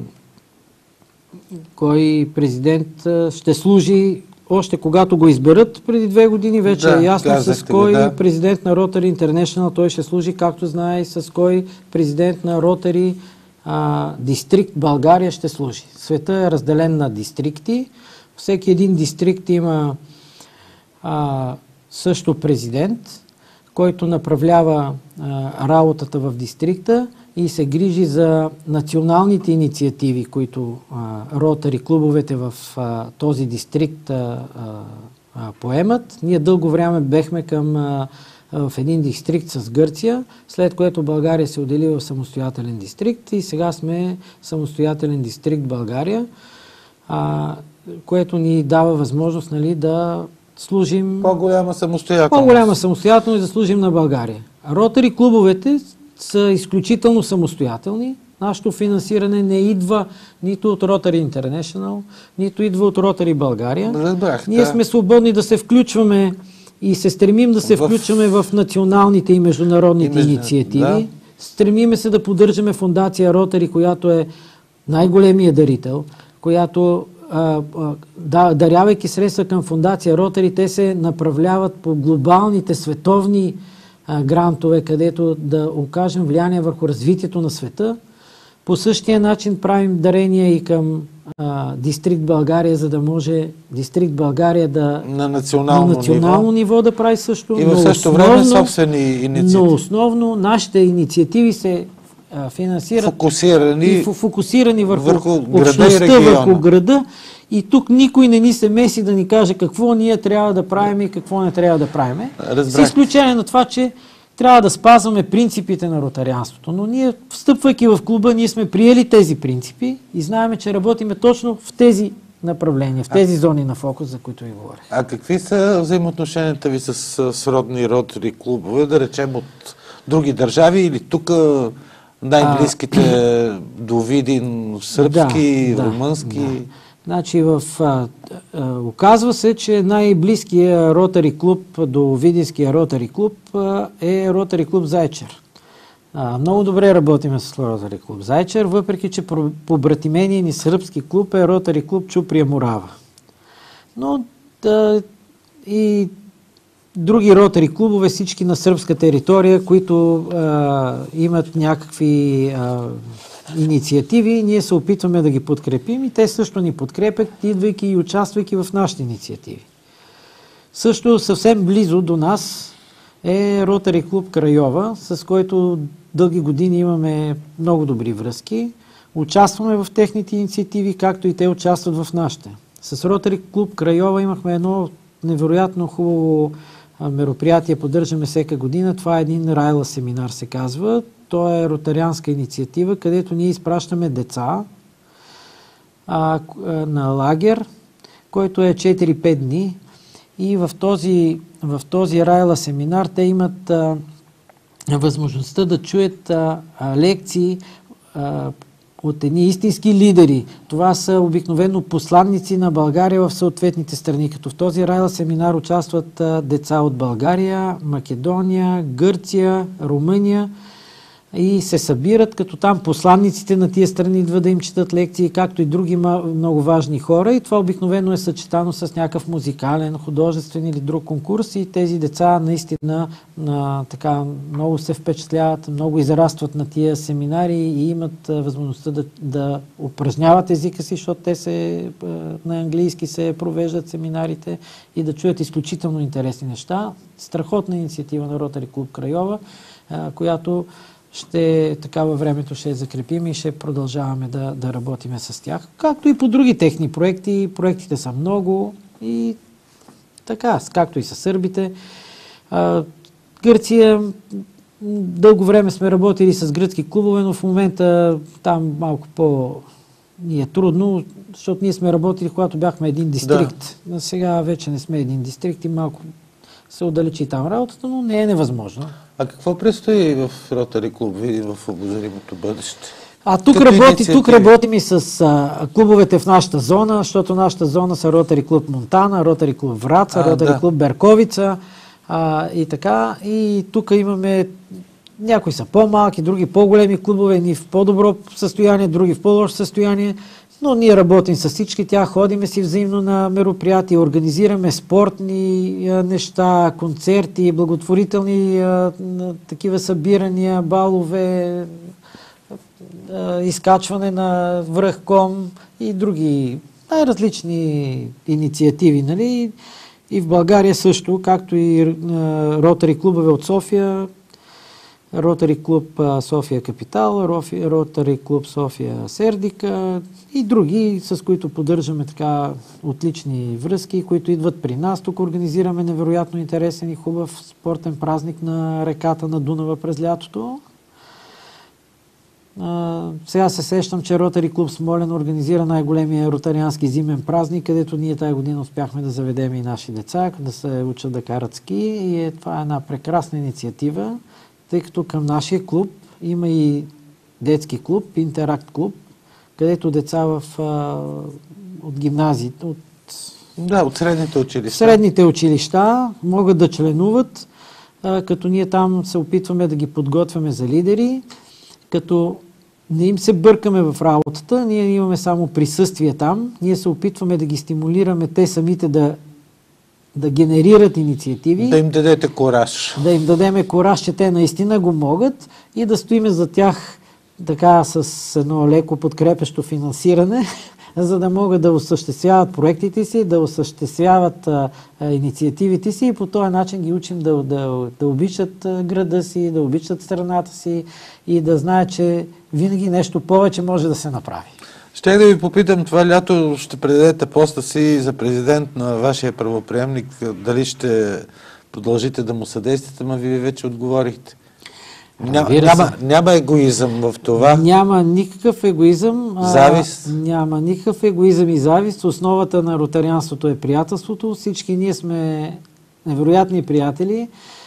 кой президент а, ще служи. Още когато го изберат преди две години, вече да, е ясно с кой да. президент на Rotary International той ще служи, както знае и с кой президент на Rotary а, Дистрикт България ще служи. Света е разделен на дистрикти. Всеки един дистрикт има а, също президент, който направлява а, работата в дистрикта и се грижи за националните инициативи, които Rotary клубовете в а, този дистрикт а, а, поемат. Ние дълго време бехме към а, в един дистрикт с Гърция, след което България се отдели в самостоятелен дистрикт и сега сме самостоятелен дистрикт България, а, което ни дава възможност, нали, да служим... По-голяма самостоятелност. По-голяма самостоятелност и да служим на България. Ротари клубовете са изключително самостоятелни. Нашето финансиране не идва нито от Rotary International, нито идва от Rotary България. Разбрах, Ние да. сме свободни да се включваме и се стремим да се В... включваме в националните и международните и между... инициативи. Да. Стремиме се да поддържаме фондация Rotary, която е най-големия дарител, която а, а, да, дарявайки средства към фондация Rotary, те се направляват по глобалните световни а, грантове, където да окажем влияние върху развитието на света. По същия начин правим дарения и към а, Дистрикт България, за да може Дистрикт България да на национално, на национално ниво. ниво. ниво да прави също. И в същото време собствени инициативи. Но основно нашите инициативи се а, финансират фокусирани, и фокусирани върху, върху града общността, и региона. върху града. И тук никой не ни се меси да ни каже какво ние трябва да правим и какво не трябва да правим. С изключение на това, че трябва да спазваме принципите на ротарианството. Но ние, встъпвайки в клуба, ние сме приели тези принципи и знаем, че работиме точно в тези направления, в тези а, зони на фокус, за които ви говорих. А какви са взаимоотношенията ви с сродни ротари клубове, да речем от други държави или тук най-близките до Видин, сръбски, да, румънски? Да. Значи в, а, а, оказва се, че най-близкият ротари клуб до Видинския ротари клуб а, е ротари клуб Зайчер. А, много добре работиме с ротари клуб Зайчер, въпреки че побратимения ни сръбски клуб е ротари клуб Чуприя Морава. Но да, и други ротари клубове, всички на сръбска територия, които а, имат някакви а, инициативи, ние се опитваме да ги подкрепим и те също ни подкрепят, идвайки и участвайки в нашите инициативи. Също съвсем близо до нас е Ротари клуб Крайова, с който дълги години имаме много добри връзки. Участваме в техните инициативи, както и те участват в нашите. С Ротари клуб Крайова имахме едно невероятно хубаво мероприятие, поддържаме всяка година. Това е един Райла семинар, се казва. То е ротарианска инициатива, където ние изпращаме деца а, на лагер, който е четири-пет дни. И в този, в този Райла семинар те имат а, възможността да чуят а, а, лекции а, от едни истински лидери. Това са обикновено посланници на България в съответните страни. Като в този Райла семинар участват а, деца от България, Македония, Гърция, Румъния и се събират, като там посланниците на тия страни идват да им четат лекции, както и други много важни хора. И това обикновено е съчетано с някакъв музикален, художествен или друг конкурс. И тези деца наистина на, така, много се впечатляват, много израстват на тия семинари и имат а, възможността да, да упражняват езика си, защото те се, а, на английски се провеждат семинарите и да чуят изключително интересни неща. Страхотна инициатива на Ротари Клуб Крайова, а, която ще, така във времето ще я закрепим и ще продължаваме да, да работиме с тях. Както и по други техни проекти. Проектите са много и така, както и с сърбите. А, Гърция, дълго време сме работили с гръцки клубове, но в момента там малко по... ни е трудно, защото ние сме работили, когато бяхме един дистрикт. Да. Сега вече не сме един дистрикт и малко се отдалечи там работата, но не е невъзможно. А какво предстои в Ротари Клуб и в обозримото бъдеще? А тук, работи, тук работим и с а, клубовете в нашата зона, защото нашата зона са Ротари Клуб Монтана, Ротари Клуб Враца, Ротари да. Клуб Берковица а, и така. И тук имаме, някои са по-малки, други по-големи клубове, едни в по-добро състояние, други в по-лошо състояние. Но ние работим с всички тях, ходиме си взаимно на мероприятия, организираме спортни а, неща, концерти, благотворителни а, такива събирания, балове, а, изкачване на връхком и други най-различни инициативи. Нали? И в България също, както и Ротари клубове от София, Ротари клуб София Капитал, Ротари клуб София Сердика и други, с които поддържаме така отлични връзки, които идват при нас. Тук организираме невероятно интересен и хубав спортен празник на реката на Дунава през лятото. А, сега се сещам, че Ротари клуб Смолян организира най-големия ротариански зимен празник, където ние тази година успяхме да заведем и наши деца, да се учат да карат ски. И е, това е една прекрасна инициатива, тъй като към нашия клуб има и детски клуб, Интеракт клуб, където деца в, а, от гимназиите, от, да, от средните училища. средните училища могат да членуват, а, като ние там се опитваме да ги подготвяме за лидери, като не им се бъркаме в работата, ние имаме само присъствие там, ние се опитваме да ги стимулираме те самите да да генерират инициативи. Да им дадете кораж. Да им дадеме кораж, че те наистина го могат и да стоиме за тях така с едно леко подкрепещо финансиране, за да могат да осъществяват проектите си, да осъществяват а, а, инициативите си и по този начин ги учим да, да, да обичат а, града си, да обичат страната си и да знаят, че винаги нещо повече може да се направи. Ще да ви попитам, това лято ще предадете поста си за президент на вашия правоприемник, дали ще продължите да му съдействате, ма вие вече отговорихте. Ня, няма, няма егоизъм в това. Няма никакъв егоизъм. Завист? А, няма никакъв егоизъм и завист. Основата на ротарианството е приятелството. Всички ние сме невероятни приятели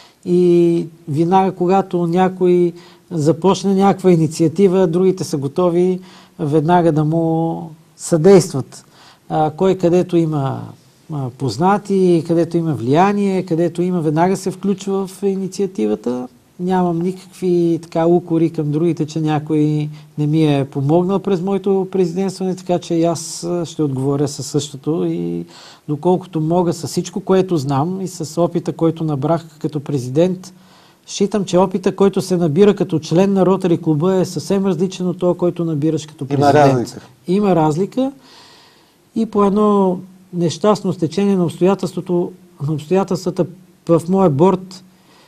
и винаги, когато някой започне някаква инициатива, другите са готови веднага да му съдействат. А, кой където има а, познати, където има влияние, където има, веднага се включва в инициативата. Нямам никакви така укори към другите, че някой не ми е помогнал през моето президентстване, така че и аз ще отговоря със същото и доколкото мога с всичко, което знам и с опита, който набрах като президент, считам, че опита, който се набира като член на Ротари клуба е съвсем различен от това, който набираш като президент. Има разлика. Има разлика и по едно нещастно стечение на обстоятелството, на обстоятелствата в моя борд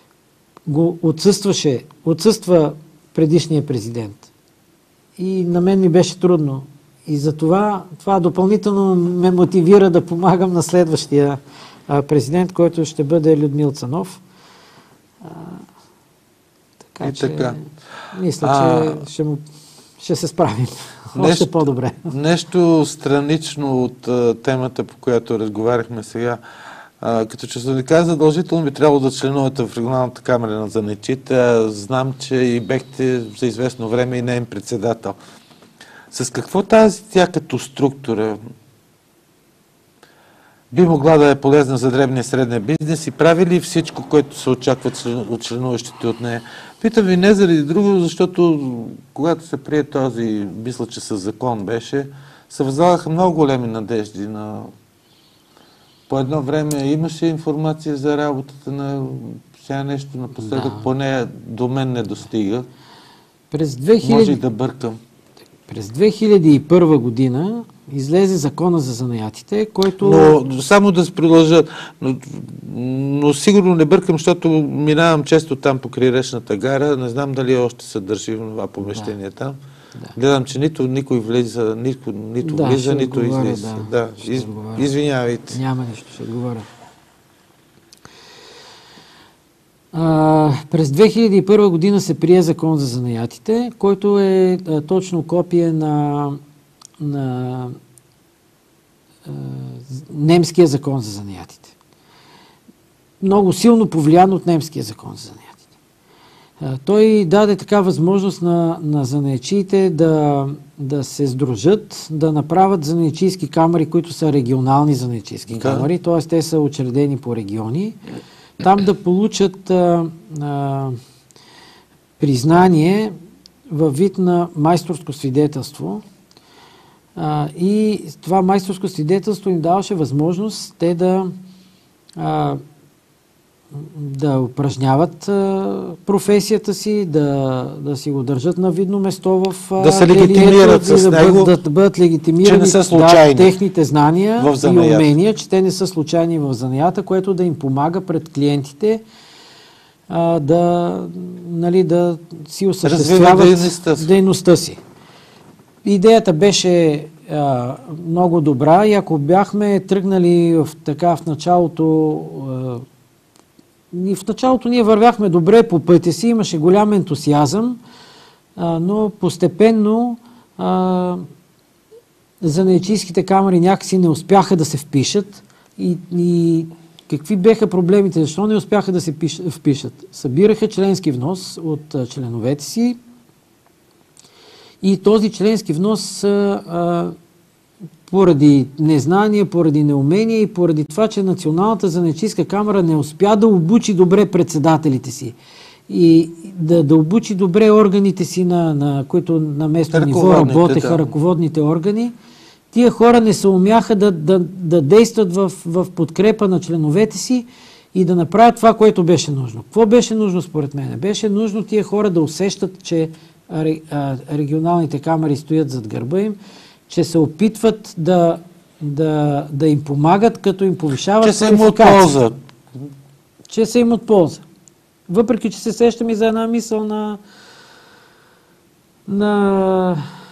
го отсъстваше, отсъства предишния президент. И на мен ми беше трудно. И затова това допълнително ме мотивира да помагам на следващия а, президент, който ще бъде Людмил Цанов. А, така и че, така. мисля, а, че ще му ще се справим. Нещо, Още по-добре. Нещо странично от а, темата, по която разговаряхме сега. А, като часовника задължително би трябвало да членувате в регионалната камера на занаятчиите. Знам, че и бехте за известно време и неин председател. С какво тази тя като структура би могла да е полезна за дребния и средния бизнес и прави ли всичко, което се очаква от членуващите от нея? Питам ви не заради друго, защото когато се прие този, мисля, че със закон беше, се възлагаха много големи надежди на... По едно време имаше информация за работата на сега нещо напоследък, да. Поне до мен не достига. През две хиляди... Може и да бъркам. През две хиляди и първа година излезе закона за занаятите, който... Но само да се продължа, но, но сигурно не бъркам, защото минавам често там по крайречната гара, не знам дали още се държи в това помещение да. Там. Да. Гледам, че нито никой влиза, нито, нито да, влиза, нито отговоря, излиза. Да, да. Из, извинявайте. Няма нищо, ще отговоря. А, през две хиляди и първа година се прие закон за занаятите, който е а, точно копие на, на а, немския закон за занаятите. Много силно повлиян от немския закон за занаятите. А, той даде така възможност на, на занаятчиите да, да се сдружат, да направят занаятчийски камари, които са регионални занаятчийски да. камари, т.е. те са учредени по региони. Там да получат а, а, признание във вид на майсторско свидетелство. А, и това майсторско свидетелство им даваше възможност те да, а, да упражняват а, професията си, да, да си го държат на видно место в а, да се легитимират с да него, бъдат, да бъдат легитимирани, че не са случайни да, техните знания и умения, че те не са случайни в занаята, което да им помага пред клиентите а, да, нали, да си осъществяват дейността си. дейността си. Идеята беше а, много добра и ако бяхме тръгнали в, така в началото а, и в началото ние вървяхме добре по пътя си, имаше голям ентусиазъм, а, но постепенно а, занаятчийските камари някакси не успяха да се впишат. И, и какви беха проблемите? Защо не успяха да се пиш, впишат? Събираха членски внос от а, членовете си и този членски внос а, а, поради незнание, поради неумение и поради това, че Националната занаятчийска камара не успя да обучи добре председателите си и да, да обучи добре органите си, на, на които на местно ниво работеха, да. ръководните органи, тия хора не се умяха да, да, да действат в, в подкрепа на членовете си и да направят това, което беше нужно. Какво беше нужно според мен? Беше нужно тия хора да усещат, че регионалните камари стоят зад гърба им, че се опитват да, да, да им помагат, като им повишават че са им от полза. Че са им от полза. Въпреки, че се сещам и за една мисъл на на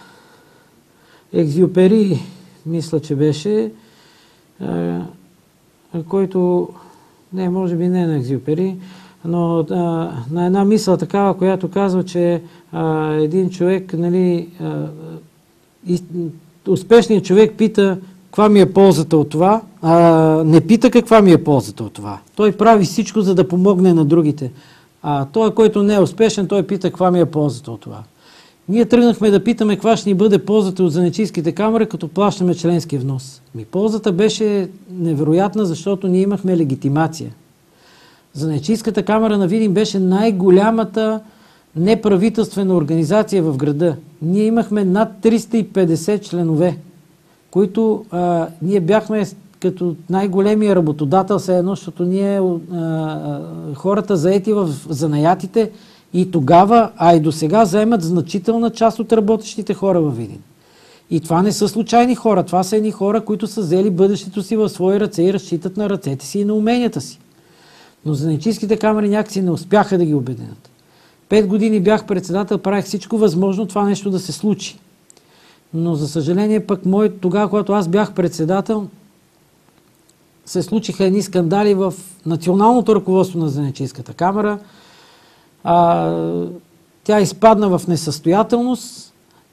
Екзюпери, мисля, че беше, а, който, не, може би не на Екзюпери, но а, на една мисъл такава, която казва, че а, един човек, нали, а, и, успешният човек пита каква ми е ползата от това, а не пита каква ми е ползата от това. Той прави всичко, за да помогне на другите. А той, който не е успешен, той пита каква ми е ползата от това. Ние тръгнахме да питаме каква ще ни бъде ползата от занаятчийските камари, като плащаме членски внос. Ми ползата беше невероятна, защото ние имахме легитимация. Занаятчийската камара на Видин беше най-голямата неправителствена организация в града. Ние имахме над триста и петдесет членове, които а, ние бяхме като най-големия работодател, все едно, защото ние а, хората заети в занаятите и тогава, а и до сега заемат значителна част от работещите хора във Видин. И това не са случайни хора, това са едни хора, които са взели бъдещето си в свои ръце и разчитат на ръцете си и на уменията си. Но занаятчийските камари някакси не успяха да ги обединят. Пет години бях председател, правих всичко възможно това нещо да се случи. Но за съжаление пък мой, тогава, когато аз бях председател, се случиха едни скандали в националното ръководство на занаятчийската камара. А, тя изпадна в несъстоятелност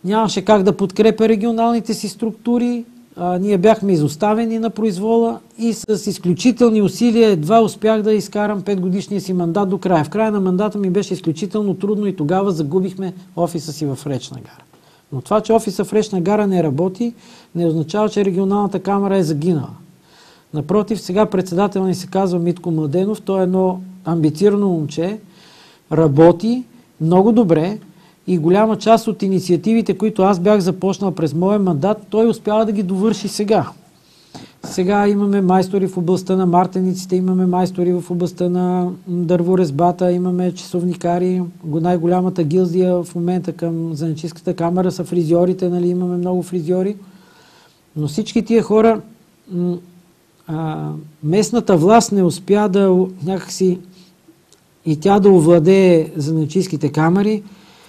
нямаше как да подкрепя регионалните си структури, а, ние бяхме изоставени на произвола и с изключителни усилия едва успях да изкарам петгодишния си мандат до края. В края на мандата ми беше изключително трудно и тогава загубихме офиса си в Речна гара. Но това, че офиса в Речна гара не работи, не означава, че регионалната камара е загинала. Напротив, сега председател ни се казва Митко Младенов, той е едно амбицирано момче, работи много добре и голяма част от инициативите, които аз бях започнал през моя мандат, той успява да ги довърши сега. Сега имаме майстори в областта на мартениците, имаме майстори в областта на дърворезбата, имаме часовникари, най-голямата гилдия в момента към занаятчийската камара са фризьорите, нали, имаме много фризьори. Но всички тия хора, а, местната власт не успя да някакси и тя да овладее занаятчийските камари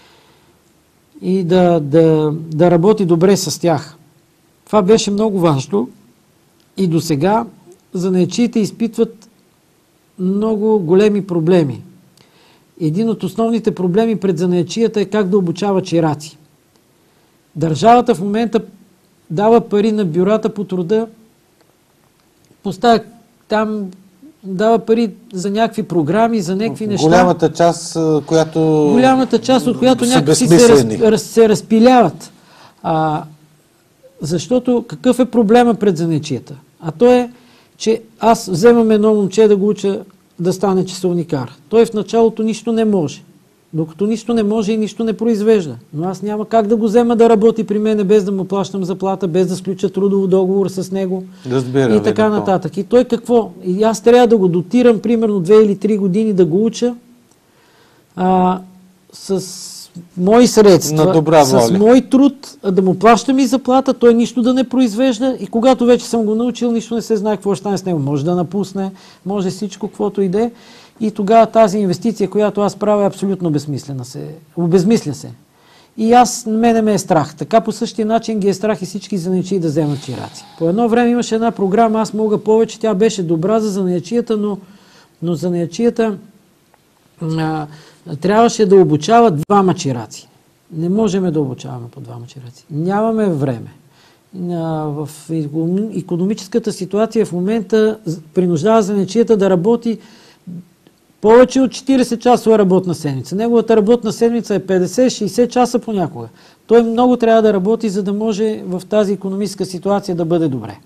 и да, да, да работи добре с тях. Това беше много важно и до сега занаятчиите изпитват много големи проблеми. Един от основните проблеми пред занаятчията е как да обучава чираци. Държавата в момента дава пари на бюрата по труда, поставя там, дава пари за някакви програми, за някакви неща. Голямата част, която... Голямата част, от която някакси се, раз, раз, се разпиляват. А, защото какъв е проблема пред занаятчията? А то е, че аз вземам едно момче да го уча да стане часовникар. Той в началото нищо не може. Докато нищо не може и нищо не произвежда. Но аз няма как да го взема да работи при мене, без да му плащам заплата, без да сключа трудов договор с него. Разбира, и така да, нататък. И той какво? И аз трябва да го дотирам примерно две или три години да го уча а, с мои средства, на добра воля, с мой труд, да му плащам и заплата, той нищо да не произвежда и когато вече съм го научил, нищо не се знае какво ще стане с него. Може да напусне, може всичко, каквото иде. И тогава тази инвестиция, която аз правя, е абсолютно безсмислена се. Обезмисля се. И аз, мене ме е страх. Така по същия начин ги е страх и всички занаятчии да вземат чираци. По едно време имаше една програма, аз мога повече, тя беше добра за занаятчията, но, но занаятчията а, трябваше да обучават двама чираци. Не можем да обучаваме по двама чираци. Нямаме време. А, в икономическата ситуация в момента принуждава занаятчията да работи повече от четирийсет часова работна седмица. Неговата работна седмица е петдесет-шейсет часа понякога. Той много трябва да работи, за да може в тази икономическа ситуация да бъде добре.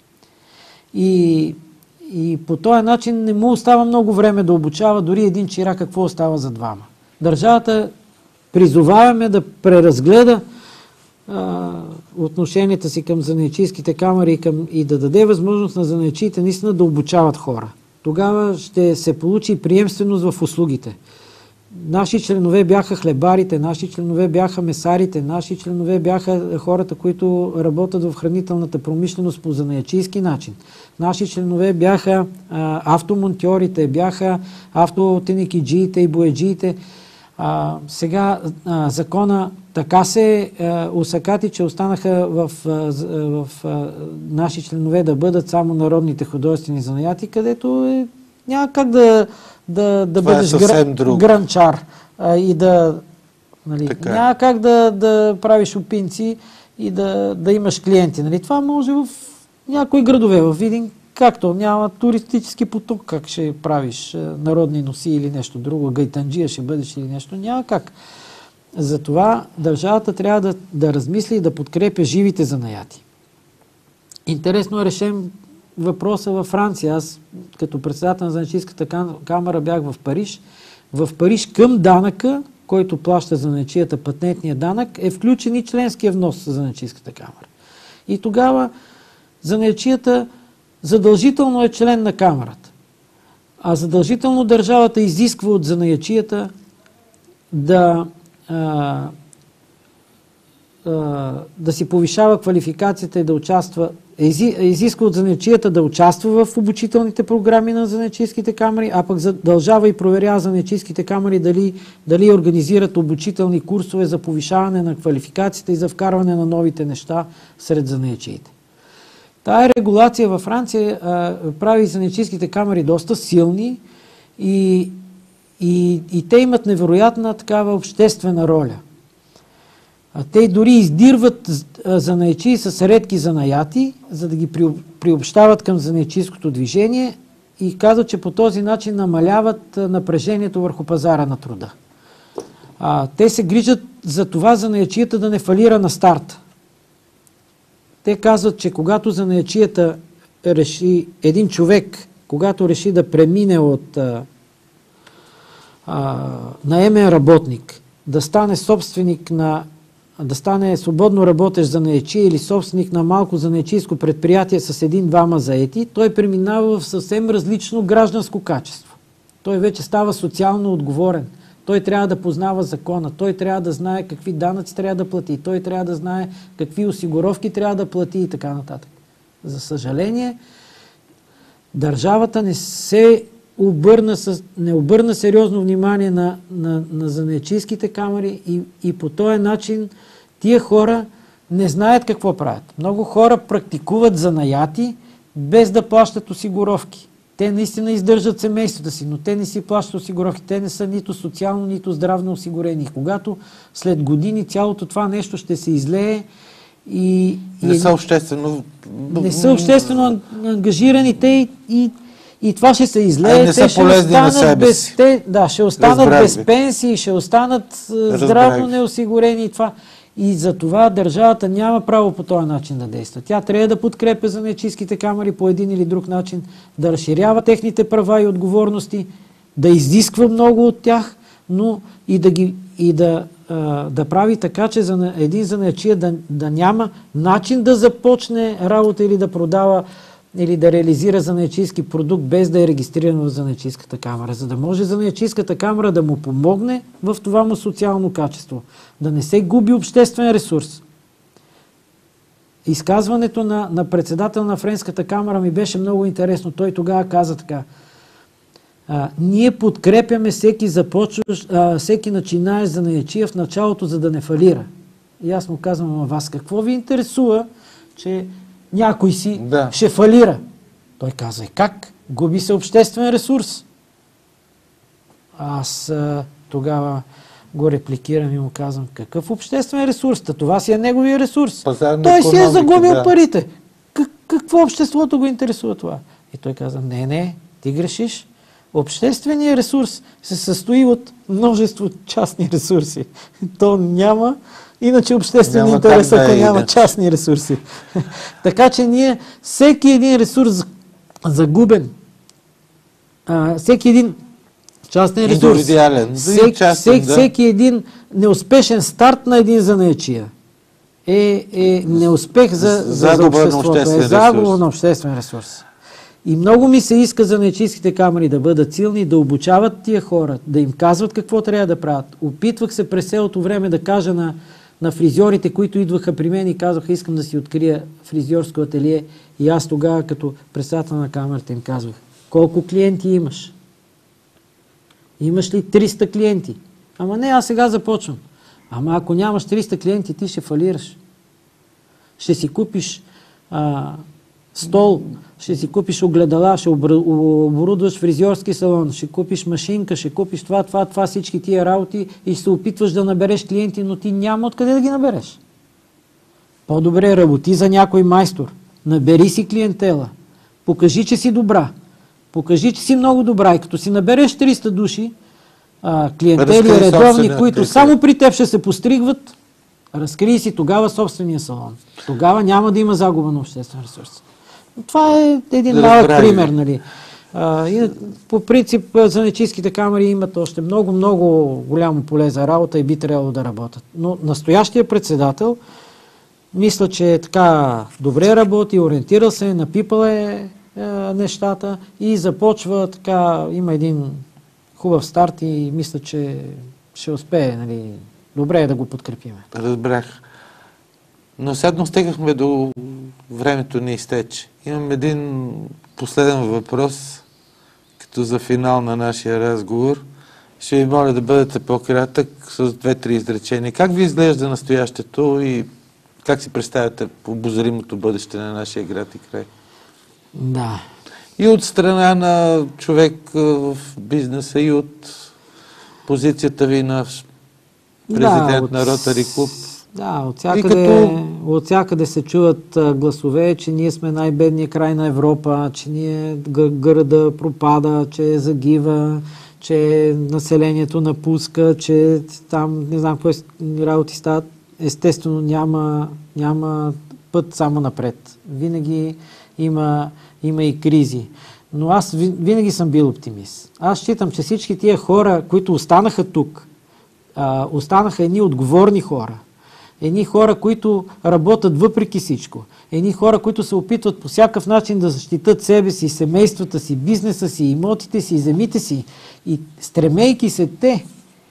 И, и по този начин не му остава много време да обучава, дори един чирак какво остава за двама. Държавата призоваваме да преразгледа а, отношенията си към занаятчийските камари и, към, и да даде възможност на занаятчиите наистина да обучават хора. Тогава ще се получи приемственост в услугите. Наши членове бяха хлебарите, наши членове бяха месарите, наши членове бяха хората, които работят в хранителната промишленост по занаятчийски начин. Наши членове бяха а, автомонтьорите, бяха автотеникиджиите и бояджиите. А, сега а, закона така се а, усъкати, че останаха в, а, в а, наши членове да бъдат само народните художествени занаяти, където е, няма как да, да, да бъдеш е гра, гранчар а, и да... Нали, няма как да, да правиш опинци и да, да имаш клиенти. Нали. Това може в някои градове, в Видин, както няма туристически поток, как ще правиш народни носи или нещо друго, гайтанджия ще бъдеш или нещо, няма как. Затова държавата трябва да, да размисли и да подкрепя живите занаяти. Интересно е решен въпроса във Франция. Аз като председател на занаятчийската камара бях в Париж. В Париж към данъка, който плаща занаятчията, патентния данък, е включен и членския внос за занаятчийската камара. И тогава занаятчията задължително е член на камарата. А задължително държавата изисква от занаятчията да, а, а, да си повишава квалификацията и да участва, изисква от занаятчията да участва в обучителните програми на занаятчийските камари, а пък задължава и проверява занаятчийските камари дали, дали организират обучителни курсове за повишаване на квалификацията и за вкарване на новите неща сред занаятчиите. Тая регулация във Франция а, прави занаятчийските камари доста силни и, и, и те имат невероятна такава обществена роля. А те дори издирват занаятчии с редки занаяти, за да ги приобщават към занаятчийското движение и казват, че по този начин намаляват напрежението върху пазара на труда. А, те се грижат за това занаятчията да не фалира на старта. Те казват, че когато занаятчията реши, един човек, когато реши да премине от а, а, наемен работник, да стане собственик на, да стане свободно работещ занаятчия или собственик на малко занаятчийско предприятие с един-двама заети, той преминава в съвсем различно гражданско качество. Той вече става социално отговорен. Той трябва да познава закона, той трябва да знае какви данъци трябва да плати, той трябва да знае какви осигуровки трябва да плати и така нататък. За съжаление, държавата не се обърна, с, не обърна сериозно внимание на, на, на занаятчийските камари и, и по този начин тия хора не знаят какво правят. Много хора практикуват занаяти без да плащат осигуровки. Те наистина издържат семействата си, но те не си плащат осигуровки. Те не са нито социално, нито здравно осигурени. И когато след години цялото това нещо ще се излее и... Не и са обществено... Не са обществено ангажирани те и, и, и това ще се излее. А не те са полезни на себе без, си. те, да, ще останат Разбрах без ви. пенсии, ще останат Разбрах здравно ви. неосигурени и това. И за това държавата няма право по този начин да действа. Тя трябва да подкрепя занаятчийските камари по един или друг начин, да разширява техните права и отговорности, да изисква много от тях, но и да, ги, и да, а, да прави така, че за един занаятчия да, да няма начин да започне работа или да продава или да реализира занаятчийски продукт без да е регистриран в занаятчийската камара, за да може занаятчийската камара да му помогне в това му социално качество, да не се губи обществен ресурс. Изказването на, на председател на Френската камара ми беше много интересно. Той тогава каза така: а, ние подкрепяме всеки започващ, а, всеки начинаещ занаятчия в началото, за да не фалира. И аз му казвам: а вас какво ви интересува, че някой си Да. ще фалира? Той каза: как? Губи се обществен ресурс. Аз а, тогава го репликирам и му казвам: какъв обществен ресурс? Та това си е неговия ресурс. Пазарна Той си е икономика, загубил да. парите. Как, какво обществото го интересува това? И той каза: не, не, ти грешиш. Общественият ресурс се състои от множество частни ресурси. То няма иначе обществен Няма интерес, как да ако е няма иначе. частни ресурси. Така че ние всеки един ресурс загубен, а, всеки един частен ресурс, Индивидуален, дори всеки, частен, всеки, да. всеки един неуспешен старт на един занаятчия е, е неуспех за, за, за Загуба на обществото, обществен е загуба ресурс. на обществен ресурс. И много ми се иска занаятчийските камари да бъдат силни, да обучават тия хора, да им казват какво трябва да правят. Опитвах се през цялото време да кажа на, на фризьорите, които идваха при мен и казваха: искам да си открия фризьорско ателие. И аз тогава, като председател на камерата, им казвах: колко клиенти имаш? Имаш ли триста клиенти? Ама не, аз сега започвам. Ама ако нямаш триста клиенти, ти ще фалираш. Ще си купиш а, стол, ще си купиш огледала, ще оборудваш фризьорски салон, ще купиш машинка, ще купиш това, това, това, всички тия работи и ще се опитваш да набереш клиенти, но ти няма откъде да ги набереш. По-добре работи за някой майстор. Набери си клиентела. Покажи, че си добра. Покажи, че си много добра. И като си набереш триста души, а, клиентели Разкрий редовни, собствения които клиентел. само при теб ще се постригват, разкрий си тогава собствения салон. Тогава няма да има загуба на обществен ресурс. Това е един малък Разбрали. пример, нали. А, и, по принцип, занаятчийските камари имат още много, много голямо поле за работа и би трябвало да работят. Но настоящия председател, мисля, че е така добре работи, ориентирал се, напипал е, е нещата и започва така, има един хубав старт и мисля, че ще успее, нали. Добре е да го подкрепиме. Разбрах. Но сега стигнахме до времето ни изтече. Имам един последен въпрос, като за финал на нашия разговор. Ще ви моля да бъдете по-кратък с две-три изречения. Как ви изглежда настоящето и как си представяте обозримото бъдеще на нашия град и край? Да. И от страна на човек а, в бизнеса, и от позицията ви на президент от- на Ротари клуб. Да, от всякъде, като... от всякъде се чуват а, гласове, че ние сме най-бедният край на Европа, че ние гъ- гърда пропада, че загива, че населението напуска, че там не знам какво работи стават. Естествено няма, няма път само напред. Винаги има, има и кризи. Но аз винаги съм бил оптимист. Аз считам, че всички тия хора, които останаха тук, а, останаха едни отговорни хора. Едни хора, които работят въпреки всичко. Едни хора, които се опитват по всякакъв начин да защитат себе си, семействата си, бизнеса си, имотите си, земите си. И стремейки се те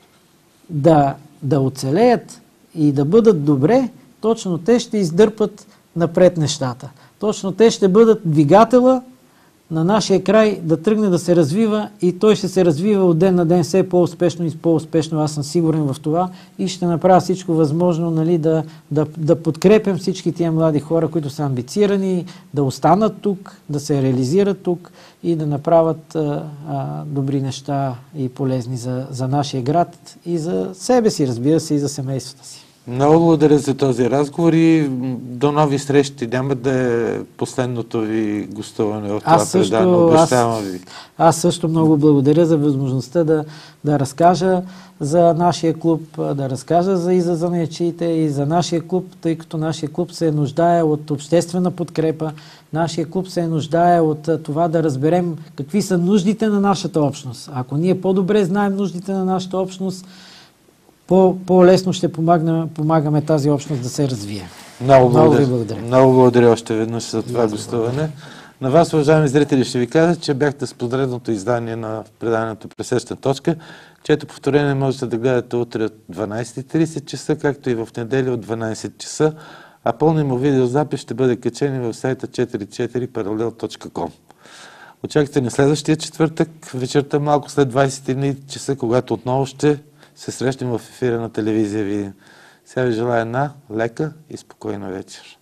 да, да оцелеят и да бъдат добре, точно те ще издърпат напред нещата. Точно те ще бъдат двигателя на нашия край да тръгне да се развива и той ще се развива от ден на ден все по-успешно и по-успешно. Аз съм сигурен в това и ще направя всичко възможно, нали, да, да, да подкрепям всички тия млади хора, които са амбицирани, да останат тук, да се реализират тук и да направят а, а, добри неща и полезни за, за нашия град и за себе си, разбира се, и за семействата си. Много благодаря за този разговор и до нови срещи. Няма да е последното ви гостуване в това предаване. Обещавам ви. Аз също много благодаря за възможността да, да разкажа за нашия клуб, да разкажа за и за занаятчиите, и за нашия клуб, тъй като нашия клуб се нуждае от обществена подкрепа. Нашия клуб се нуждае от това да разберем какви са нуждите на нашата общност. Ако ние по-добре знаем нуждите на нашата общност, По, по-лесно ще помагна, помагаме тази общност да се развие. Много благодаря. Много ви благодаря. Много благодаря още веднъж за това гостуване. На вас, уважаеми зрители, ще ви кажа, че бяхте с поредното издание на предаването Пресечна точка, чието повторение можете да гледате утре от дванайсет и трийсет часа, както и в неделя от дванайсет часа, а пълни му видеозапис ще бъде качен в сайта четири четири паралел точка ком. Очаквайте на следващия четвъртък, вечерта малко след двайсет и един часа, когато отново ще се срещнем в ефира на телевизия Видин. Сега ви желая една лека и спокойна вечер.